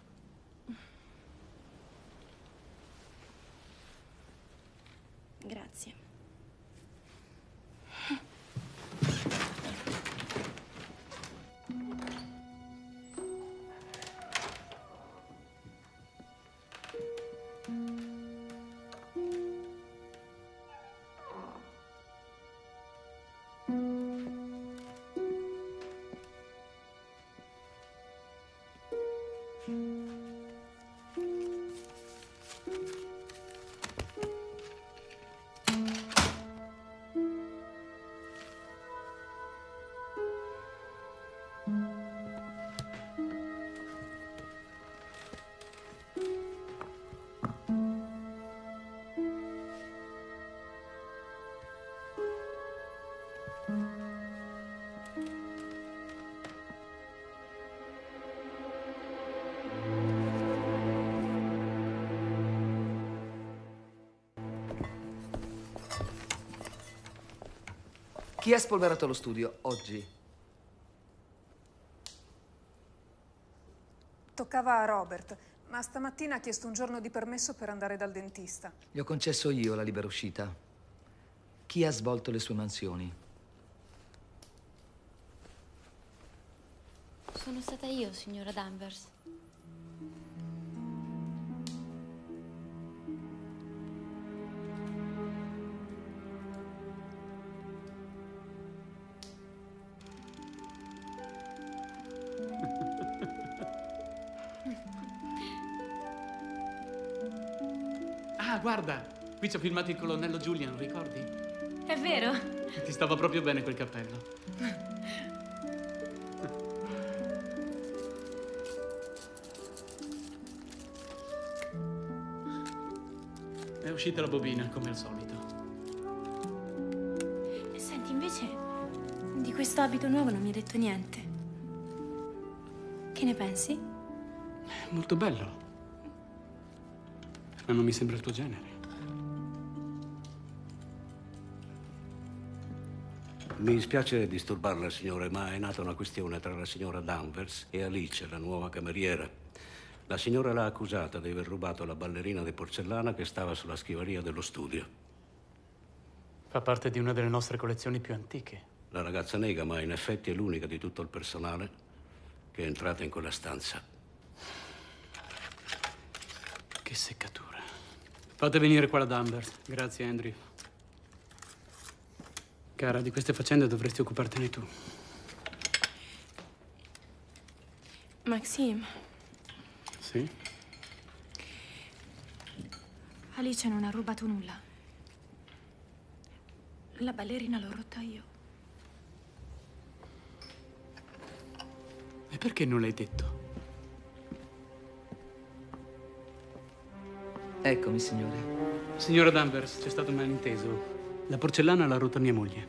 Grazie. Chi ha spolverato lo studio oggi? Toccava a Robert, ma stamattina ha chiesto un giorno di permesso per andare dal dentista. Gli ho concesso io la libera uscita. Chi ha svolto le sue mansioni? Sono stata io, signora Danvers. Ah, guarda, qui ci ha filmato il colonnello Julian, ricordi? È vero? Ti stava proprio bene quel cappello. È uscita la bobina, come al solito. E senti, invece, di questo abito nuovo non mi hai detto niente. Che ne pensi? Molto bello. Ma non mi sembra il tuo genere. Mi dispiace disturbarla, signore, ma è nata una questione tra la signora Danvers e Alice, la nuova cameriera. La signora l'ha accusata di aver rubato la ballerina di porcellana che stava sulla scrivania dello studio. Fa parte di una delle nostre collezioni più antiche. La ragazza nega, ma in effetti è l'unica di tutto il personale che è entrata in quella stanza. Che seccatura. Fate venire qua la Danvers. Grazie, Andrew. Cara, di queste faccende dovresti occupartene tu. Maxime, Sì? Alice non ha rubato nulla. La ballerina l'ho rotta io. E perché non l'hai detto? Eccomi, signore. Signora Danvers, c'è stato un malinteso. La porcellana l'ha rotta mia moglie.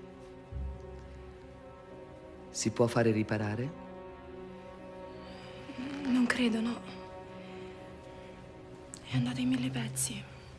Si può fare riparare? Non credo, no. È andata in 1000 pezzi.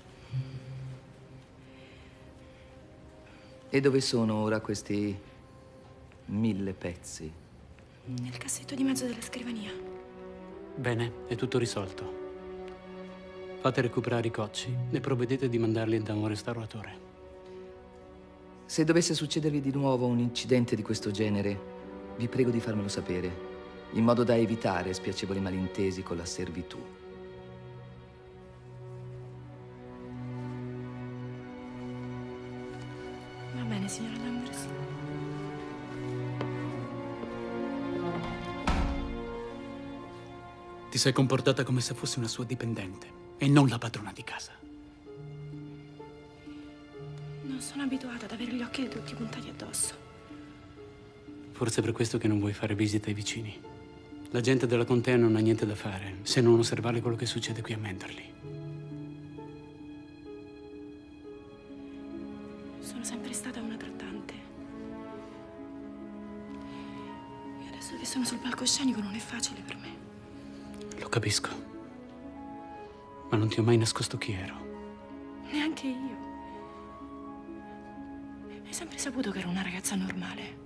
E dove sono ora questi 1000 pezzi? Nel cassetto di mezzo della scrivania. Bene, è tutto risolto. Fate recuperare i cocci e provvedete di mandarli da un restauratore. Se dovesse succedervi di nuovo un incidente di questo genere, vi prego di farmelo sapere, in modo da evitare spiacevoli malintesi con la servitù. Va bene, signora Danvers. Ti sei comportata come se fossi una sua dipendente e non la padrona di casa. Non sono abituata ad avere gli occhi di tutti puntati addosso. Forse è per questo che non vuoi fare visite ai vicini. La gente della contea non ha niente da fare se non osservare quello che succede qui a Manderley. Sono sempre stata una trattante. E adesso che sono sul palcoscenico non è facile per me. Lo capisco. Ma non ti ho mai nascosto chi ero. Neanche io. Hai sempre saputo che ero una ragazza normale.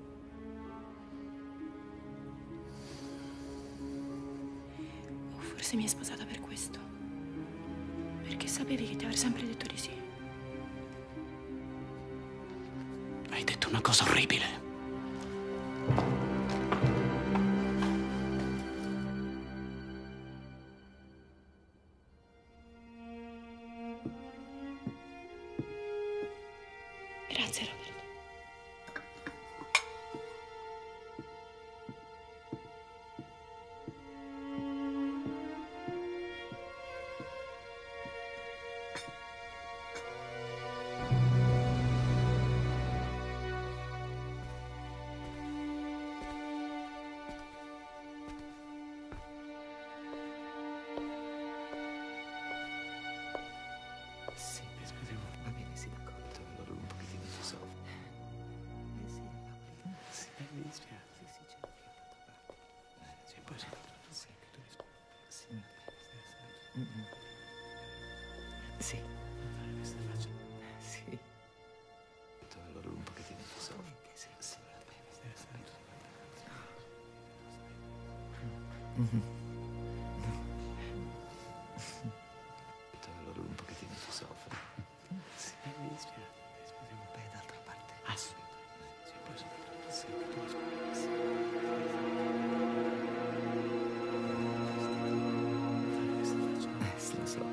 O forse mi hai sposata per questo. Perché sapevi che ti avrei sempre detto di sì. Hai detto una cosa orribile. Grazie, Robert. Sì, speriamo. Va bene, sì, d'accordo. Allora un pochettino ci soffre. Sì, va bene. Sì, mi dispiace. Sì, sì, c'è anche l'altra parte. Sì, poi sì, che tu rispondi. Sì, va bene. Sì. Sì. Allora un pochettino ci soffre. Allora un pochettino si soffre. Sì, mi dispiace. Beh, d'altra parte. Assolutamente. Sì, poi soprattutto se tu Lo so.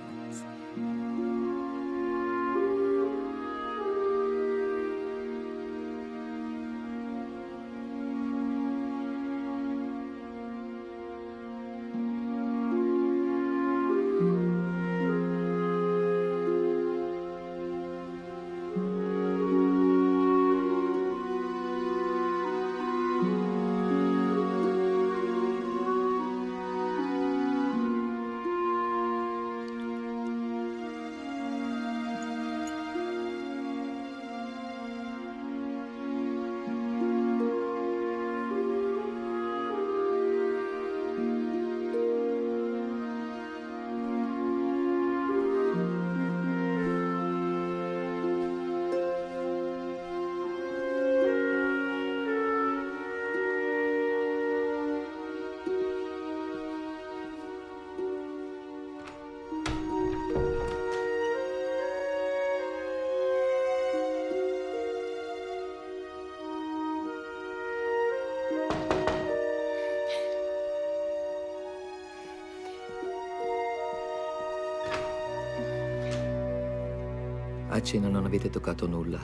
A cena non avete toccato nulla.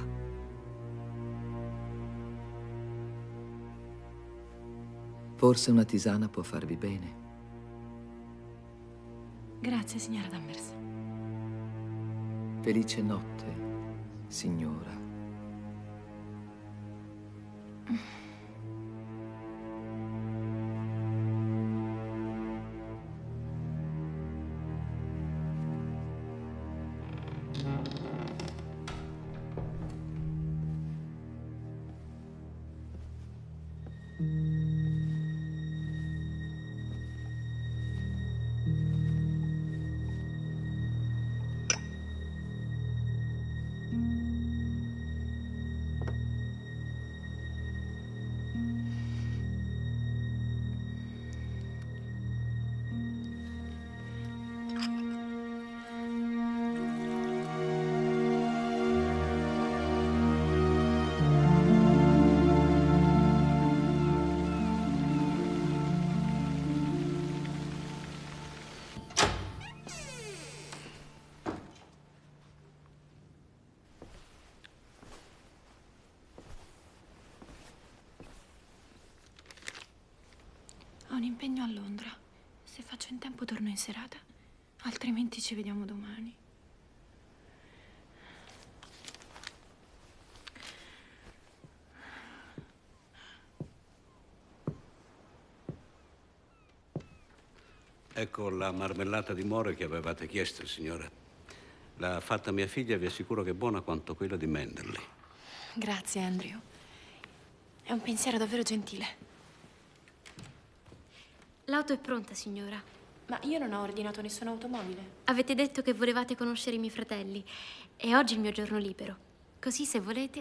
Forse una tisana può farvi bene. Grazie, signora Danvers. Felice notte, signora. Ho un impegno a Londra. Se faccio in tempo torno in serata, altrimenti ci vediamo domani. Ecco la marmellata di more che avevate chiesto, signora. L'ha fatta mia figlia e vi assicuro che è buona quanto quella di Manderley. Grazie, Andrew. È un pensiero davvero gentile. L'auto è pronta, signora. Ma io non ho ordinato nessuna automobile. Avete detto che volevate conoscere i miei fratelli. E oggi è il mio giorno libero. Così, se volete...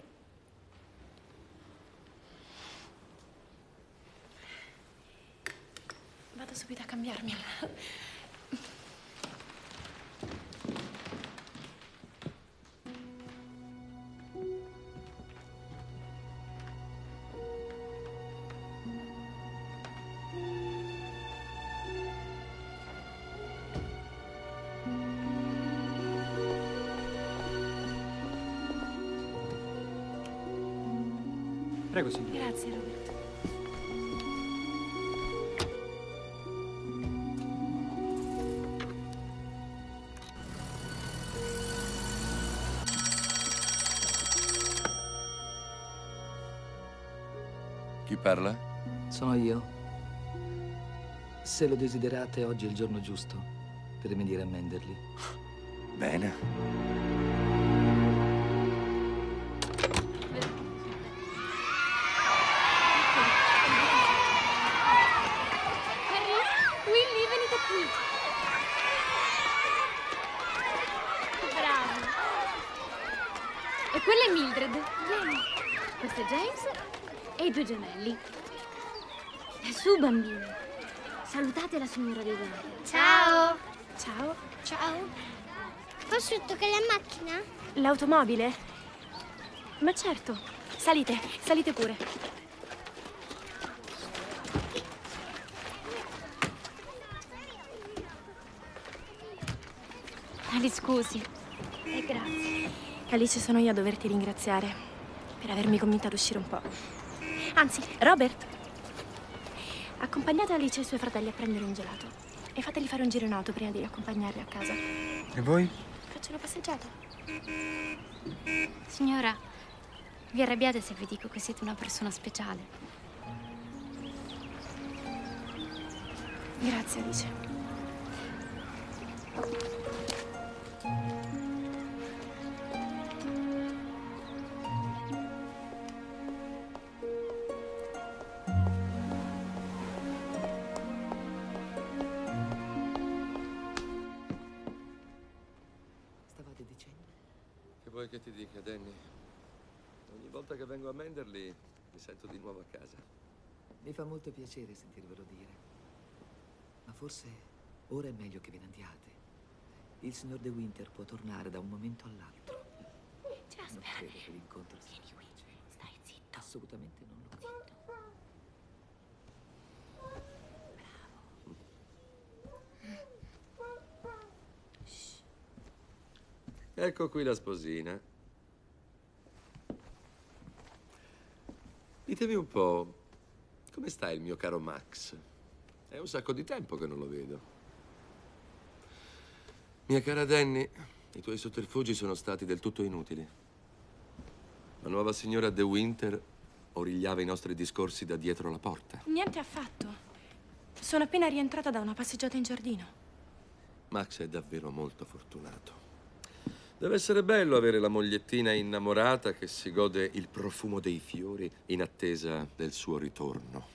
Vado subito a cambiarmi. Prego, signora. Grazie, Robert. Chi parla? Sono io. Se lo desiderate, oggi è il giorno giusto per venire a Manderley. Bene. Willy, venite qui. Bravo. E quella è Mildred. Vieni. Questo è James e i due gemelli. Su, bambini. Salutate la signora De Winter. Ciao. Ciao. Ciao. Posso toccare la macchina? L'automobile? Ma certo. Salite, salite pure. Ali, scusi. E grazie. Alice, sono io a doverti ringraziare per avermi convinta ad uscire un po'. Anzi, Robert, accompagnate Alice e i suoi fratelli a prendere un gelato e fateli fare un giro in auto prima di riaccompagnarli a casa. E voi? Faccio una passeggiata. Signora, vi arrabbiate se vi dico che siete una persona speciale. Grazie, Alice. Stavate dicendo? Che vuoi che ti dica, Danny? Ogni volta che vengo a Manderley mi sento di nuovo a casa. Mi fa molto piacere sentirvelo dire. Ma forse ora è meglio che ve ne andiate. Il signor De Winter può tornare da un momento all'altro. Non credo che l'incontro sia felice. Stai zitto. Assolutamente non lo credo. Ecco qui la sposina. Ditemi un po', come sta il mio caro Max? È un sacco di tempo che non lo vedo. Mia cara Danny, i tuoi sotterfugi sono stati del tutto inutili. La nuova signora De Winter origliava i nostri discorsi da dietro la porta. Niente affatto. Sono appena rientrata da una passeggiata in giardino. Max è davvero molto fortunato. Deve essere bello avere la mogliettina innamorata che si gode il profumo dei fiori in attesa del suo ritorno.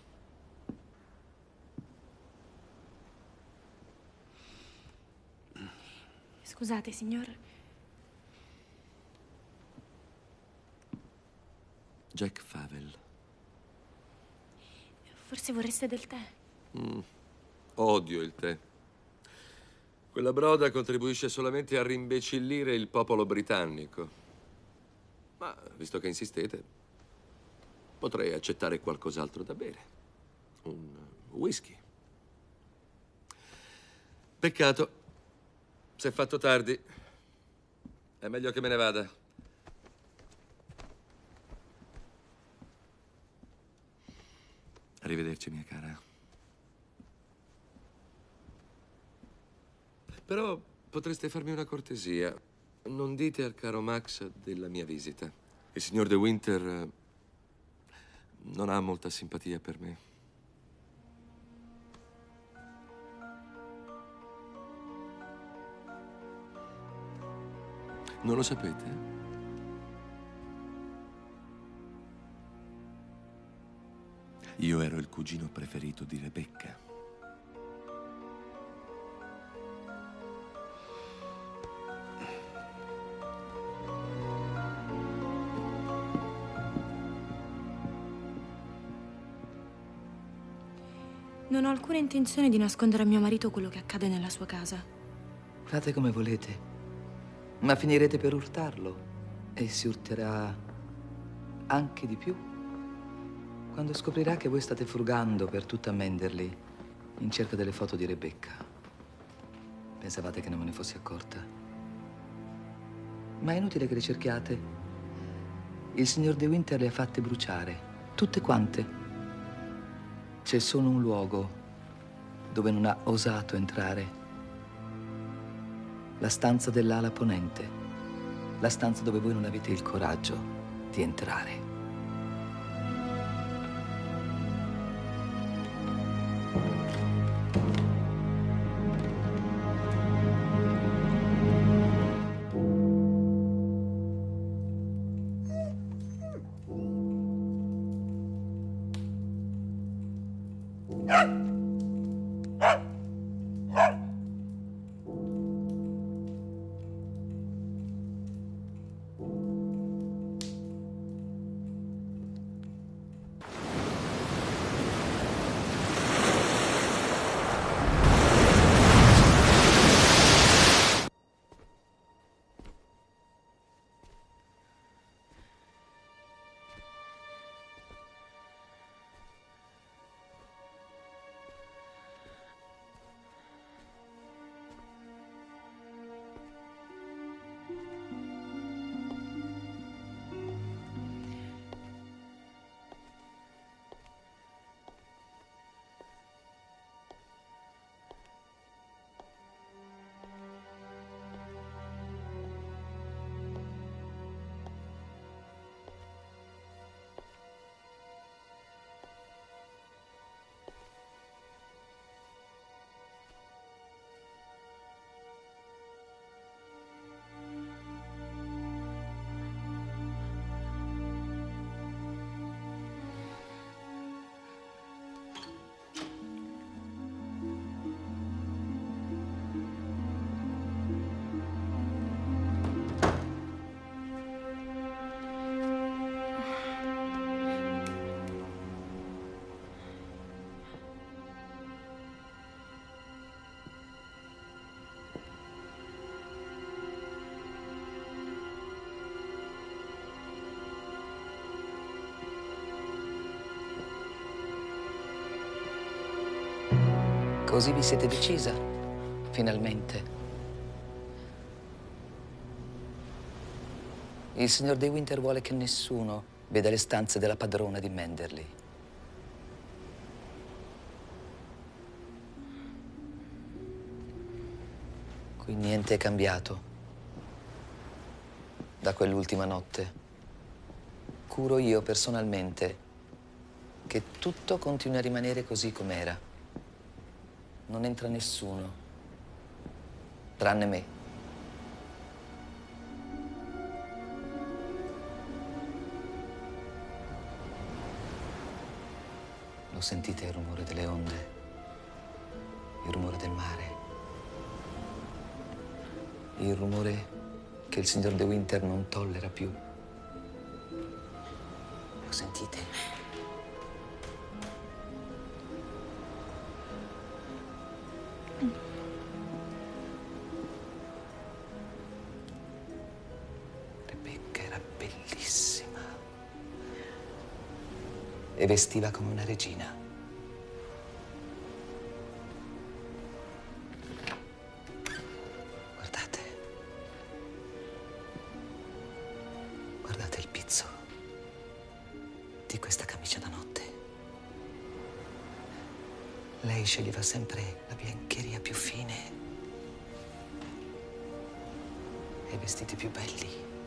Scusate, signor. Jack Favel. Forse vorreste del tè? Odio il tè. Quella broda contribuisce solamente a rimbecillire il popolo britannico. Ma, visto che insistete, potrei accettare qualcos'altro da bere. Un whisky. Peccato. Si è fatto tardi. È meglio che me ne vada. Arrivederci, mia cara. Però potreste farmi una cortesia. Non dite al caro Max della mia visita. Il signor De Winter non ha molta simpatia per me. Non lo sapete? Io ero il cugino preferito di Rebecca. Non ho alcuna intenzione di nascondere a mio marito quello che accade nella sua casa. Fate come volete, ma finirete per urtarlo e si urterà anche di più quando scoprirà che voi state frugando per tutta Manderley in cerca delle foto di Rebecca. Pensavate che non me ne fossi accorta? Ma è inutile che le cerchiate. Il signor De Winter le ha fatte bruciare, tutte quante. C'è solo un luogo dove non ha osato entrare. La stanza dell'ala ponente. La stanza dove voi non avete il coraggio di entrare. Così vi siete decisa? Finalmente. Il signor De Winter vuole che nessuno veda le stanze della padrona di Manderley. Qui niente è cambiato da quell'ultima notte. Curo io personalmente che tutto continui a rimanere così com'era. Non entra nessuno, tranne me. Lo sentite il rumore delle onde, il rumore del mare, il rumore che il signor De Winter non tollera più. Lo sentite? Rebecca era bellissima e vestiva come una regina. Guardate il pizzo di questa camicia da notte. Lei sceglieva sempre la biancheria più fine e i vestiti più belli.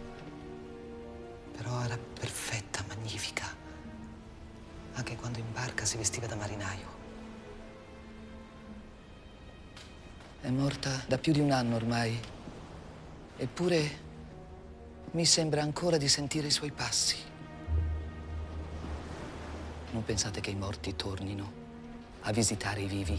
Però era perfetta, magnifica. Anche quando in barca si vestiva da marinaio. È morta da più di un anno ormai. Eppure mi sembra ancora di sentire i suoi passi. Non pensate che i morti tornino a visitare i vivi?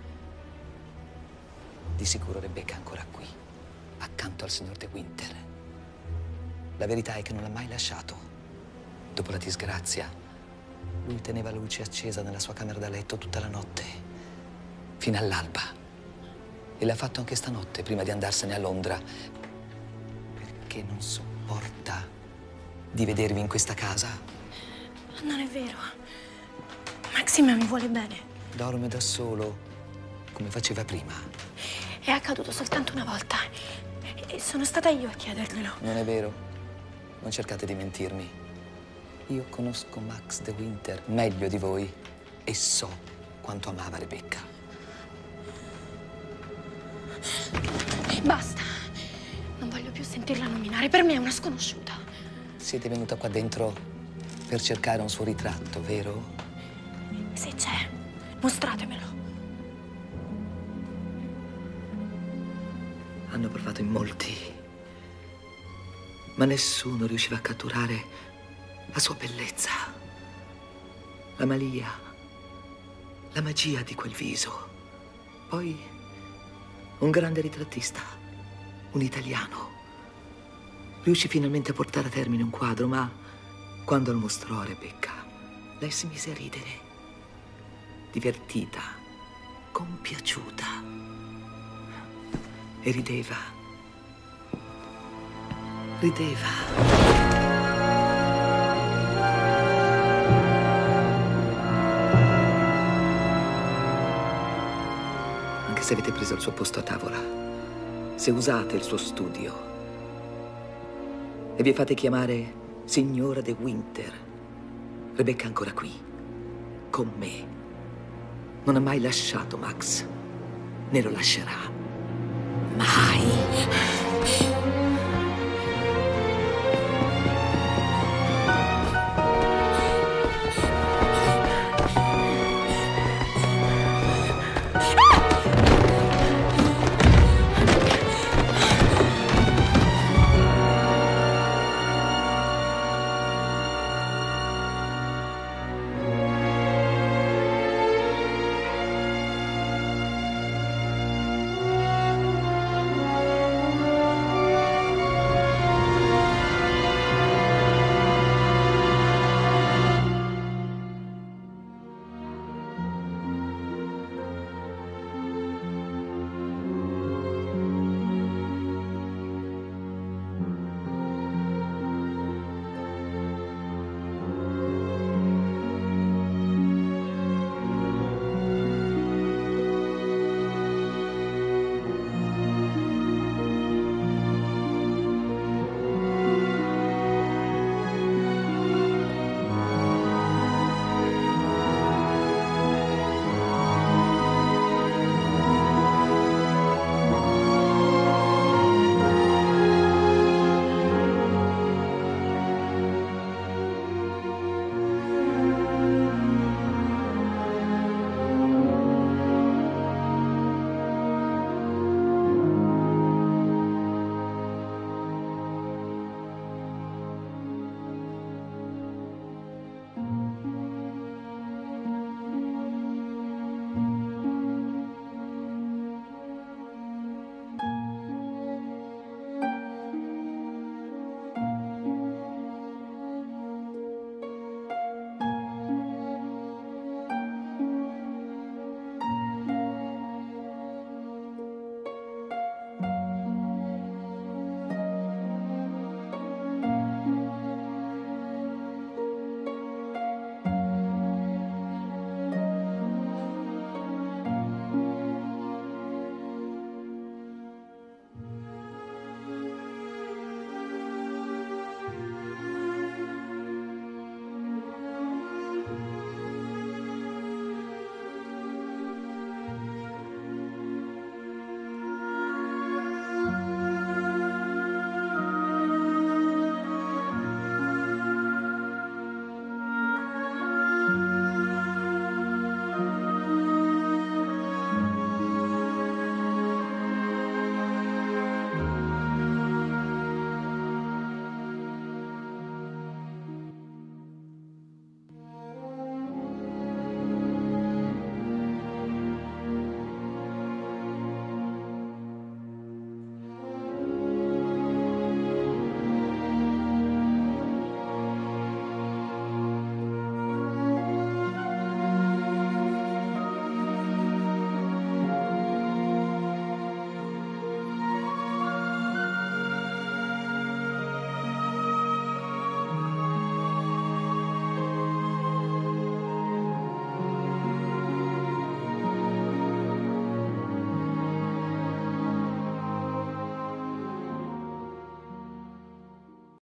Di sicuro Rebecca è ancora qui, accanto al signor De Winter. La verità è che non l'ha mai lasciato. Dopo la disgrazia, lui teneva la luce accesa nella sua camera da letto tutta la notte, fino all'alba. E l'ha fatto anche stanotte, prima di andarsene a Londra, perché non sopporta di vedervi in questa casa. Non è vero. Maxima mi vuole bene. Dorme da solo, come faceva prima. È accaduto soltanto una volta. E sono stata io a chiederglielo. Non è vero. Non cercate di mentirmi. Io conosco Max De Winter meglio di voi e so quanto amava Rebecca. Basta. Non voglio più sentirla nominare. Per me è una sconosciuta. Siete venuta qua dentro per cercare un suo ritratto, vero? Se c'è, mostratemelo. Hanno provato in molti, ma nessuno riusciva a catturare la sua bellezza, la magia di quel viso. Poi un grande ritrattista, un italiano, riuscì finalmente a portare a termine un quadro, ma quando lo mostrò a Rebecca, lei si mise a ridere, divertita, compiaciuta, e rideva. Anche se avete preso il suo posto a tavola, se usate il suo studio e vi fate chiamare signora De Winter, Rebecca è ancora qui, con me. Non ha mai lasciato Max, né lo lascerà. Mai.